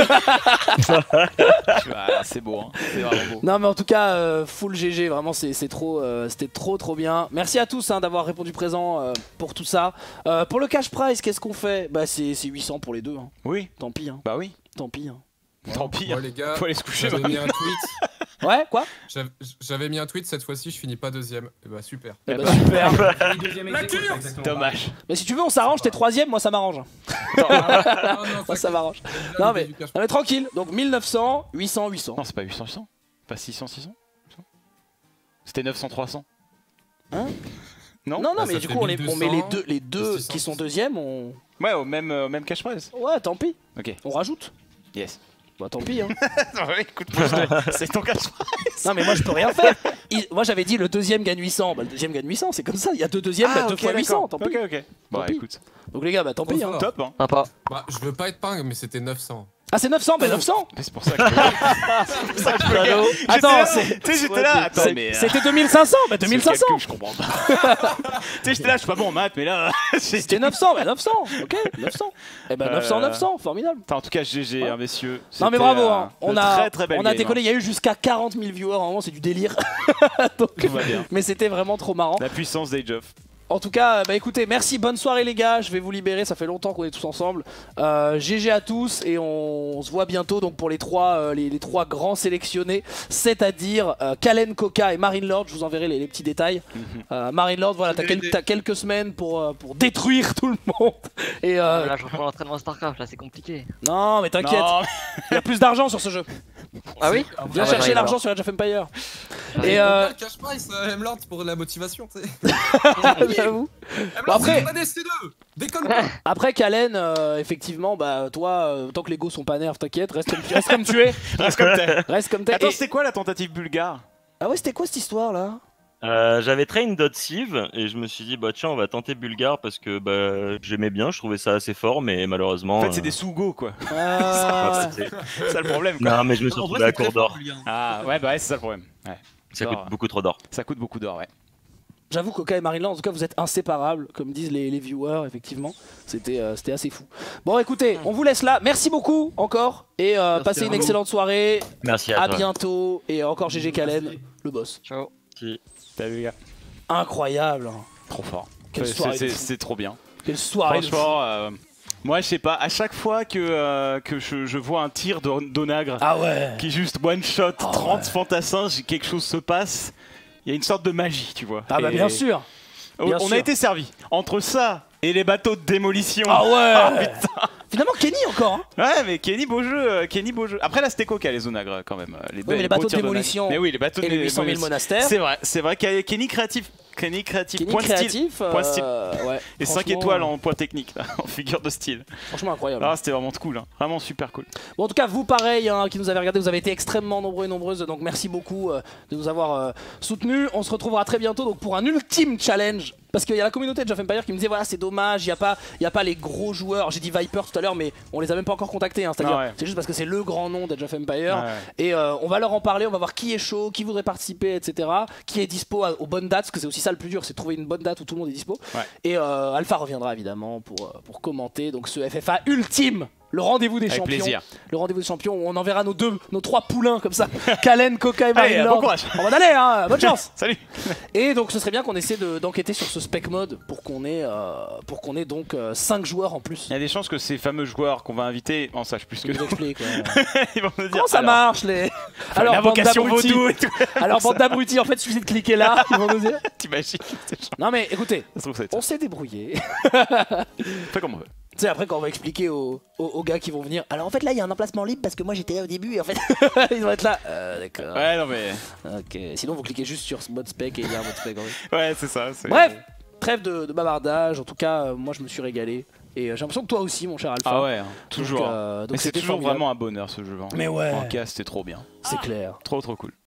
B: C'est beau hein. C'est vraiment beau.
A: Non mais en tout cas full GG vraiment c'était trop bien. Merci à tous hein, d'avoir répondu présent pour tout ça. Pour le cash prize qu'est-ce qu'on fait? Bah c'est 800 pour les deux hein.
B: Oui.
A: Tant pis hein.
B: Bah oui.
A: Tant pis hein.
B: Tant pis,
E: les gars,
B: faut aller se coucher.
E: J'avais mis un tweet.
A: Ouais, quoi?
E: J'avais mis un tweet cette fois-ci, je finis pas deuxième. Et bah super.
A: Et bah super.
E: Deuxième.
A: Mais si tu veux, on s'arrange, t'es troisième, moi ça m'arrange. Moi ça m'arrange. Non mais tranquille, donc 1900, 800, 800.
B: Non, c'est pas 800, 800. Pas 600, 600. C'était 900, 300.
A: Hein?
B: Non,
A: non, mais du coup, on met les deux qui sont deuxièmes, on.
B: Ouais, au même cash prize.
A: Ouais, tant pis.
B: Ok.
A: On rajoute.
B: Yes.
A: Bah tant pis hein.
B: Non, écoute, c'est ton cash prize.
A: Non mais moi je peux rien faire. Moi j'avais dit le deuxième gagne 800. Bah le deuxième gagne 800, c'est comme ça. Il y a deux deuxièmes, bah, 2 fois 800. Tant pis.
B: Ok. Bah écoute.
A: Donc les gars, bah tant pis hein.
B: Top hein.
C: Sympa.
E: Bah je veux pas être ping mais c'était 900.
A: Ah c'est 900, bah 900.
B: Mais c'est pour ça que
A: attends,
B: tu sais j'étais là, attends mais
A: c'était 2500, bah 2500.
B: Je comprends pas. Tu sais j'étais là, je suis pas bon en maths mais là
A: c'était 900, bah 900. OK, 900. Et bah 900, formidable.
B: En tout cas GG hein, messieurs.
A: Non mais bravo hein. On a décollé, il y a eu jusqu'à 40 000 viewers, vraiment c'est du délire. Donc, mais c'était vraiment trop marrant.
B: La puissance d'Age of.
A: En tout cas, bah écoutez, merci, bonne soirée les gars, je vais vous libérer, ça fait longtemps qu'on est tous ensemble. GG à tous et on se voit bientôt donc pour les trois grands sélectionnés, c'est-à-dire Kalen, Coca et Marinelord, je vous enverrai les petits détails. Marinelord, voilà, t'as quelques semaines pour détruire tout le monde. Et
C: là je reprends l'entraînement Starcraft, là c'est compliqué.
A: Non mais t'inquiète, il y a plus d'argent sur ce jeu.
C: Ah oui?
A: Viens chercher l'argent sur Age of Empires.
E: Et cash price, Emlord pour la motivation, tu sais.
A: J'avoue. Après Kalen, effectivement, bah toi, tant que les go sont pas nerfs, t'inquiète, reste comme tu es. Reste comme t'es.
B: Attends, c'était quoi la tentative bulgare?
A: Ah ouais, c'était quoi cette histoire là?
F: J'avais train.civ et je me suis dit bah tiens on va tenter bulgare parce que bah j'aimais bien, je trouvais ça assez fort mais malheureusement.
B: En fait c'est des sous-go quoi. C'est ça le problème quoi.
F: Non mais je me suis retrouvé à court d'or.
B: Ah ouais bah ouais c'est ça le problème. Ouais.
F: Ça coûte beaucoup trop d'or.
B: Ça coûte beaucoup d'or ouais.
A: J'avoue Coca et Marinelord, en tout cas vous êtes inséparables, comme disent les viewers, effectivement. C'était assez fou. Bon écoutez, on vous laisse là. Merci beaucoup encore et passez une excellente soirée.
F: Merci à toi.
A: À bientôt et encore GG Kalen, le boss.
C: Ciao.
B: Salut les gars.
A: Incroyable.
B: Trop fort. C'est trop bien.
A: Quelle soirée.
B: Franchement, moi je sais pas, à chaque fois que je vois un tir d'onagre
A: ah ouais.
B: qui juste one shot 30 fantassins, quelque chose se passe. Il y a une sorte de magie, tu vois.
A: Ah bah bien sûr.
B: On a été servi. Entre ça et les bateaux de démolition.
A: Ah ouais.
B: Ah, putain.
A: Finalement Kenny encore. Hein.
B: Ouais, mais Kenny beau jeu, Après là c'était coca les Zonagre quand même.
A: Les bateaux de démolition.
B: Mais oui, les bateaux
A: et les 800 000 monastères.
B: C'est vrai qu'il y a Kenny créatif. Kenny créatif. Point style.
A: Ouais,
B: et 5 étoiles en point technique, là, en figure de style.
A: Franchement incroyable.
B: Ah, c'était vraiment cool, hein. Vraiment super cool.
A: Bon, en tout cas, vous pareil, hein, qui nous avez regardé, vous avez été extrêmement nombreux et nombreuses, donc merci beaucoup de nous avoir soutenus. On se retrouvera très bientôt donc, pour un ultime challenge. Parce qu'il y a la communauté de Age of Empires qui me disait voilà c'est dommage, il n'y a pas les gros joueurs, j'ai dit Viper tout à l'heure mais on les a même pas encore contactés, hein, c'est-à-dire c'est juste parce que c'est le grand nom d'Age of Empires et on va leur en parler, on va voir qui est chaud, qui voudrait participer, etc. Qui est dispo aux bonnes dates, parce que c'est aussi ça le plus dur, c'est de trouver une bonne date où tout le monde est dispo. Et Alpha reviendra évidemment pour commenter donc ce FFA ultime. Le rendez-vous des champions.
B: Plaisir.
A: Le rendez-vous des champions où on enverra nos 3 poulins comme ça. Kalen, Coca et Maryland.
B: Bon courage.
A: On va aller, hein. Bonne chance.
B: Salut.
A: Et donc ce serait bien qu'on essaie d'enquêter sur ce spec mode pour qu'on ait donc 5 joueurs en plus.
B: Il y a des chances que ces fameux joueurs qu'on va inviter en sachent plus que nous.
A: Ils vont nous dire comment ça marche les.
B: Alors l'invocation vaudou et tout.
A: Alors bande d'abrutis, en fait il suffit de cliquer là. Ils vont nous dire.
B: T'imagines.
A: Non mais écoutez, on s'est débrouillé.
B: Fait comme on veut.
A: Tu sais, après quand on va expliquer aux gars qui vont venir, alors en fait là il y a un emplacement libre parce que moi j'étais là au début et en fait ils vont être là. D'accord.
B: Ouais, non mais.
A: Ok, sinon vous cliquez juste sur mode spec et il y a un mode spec en fait.
B: Ouais, c'est ça.
A: Bref, trêve de bavardage, en tout cas moi je me suis régalé. Et j'ai l'impression que toi aussi mon cher Alpha.
B: Ah ouais, toujours.
A: Donc
B: mais c'est toujours vraiment un bonheur ce jeu.
A: Mais ouais.
B: En cas, c'était trop bien.
A: C'est clair.
B: Trop cool.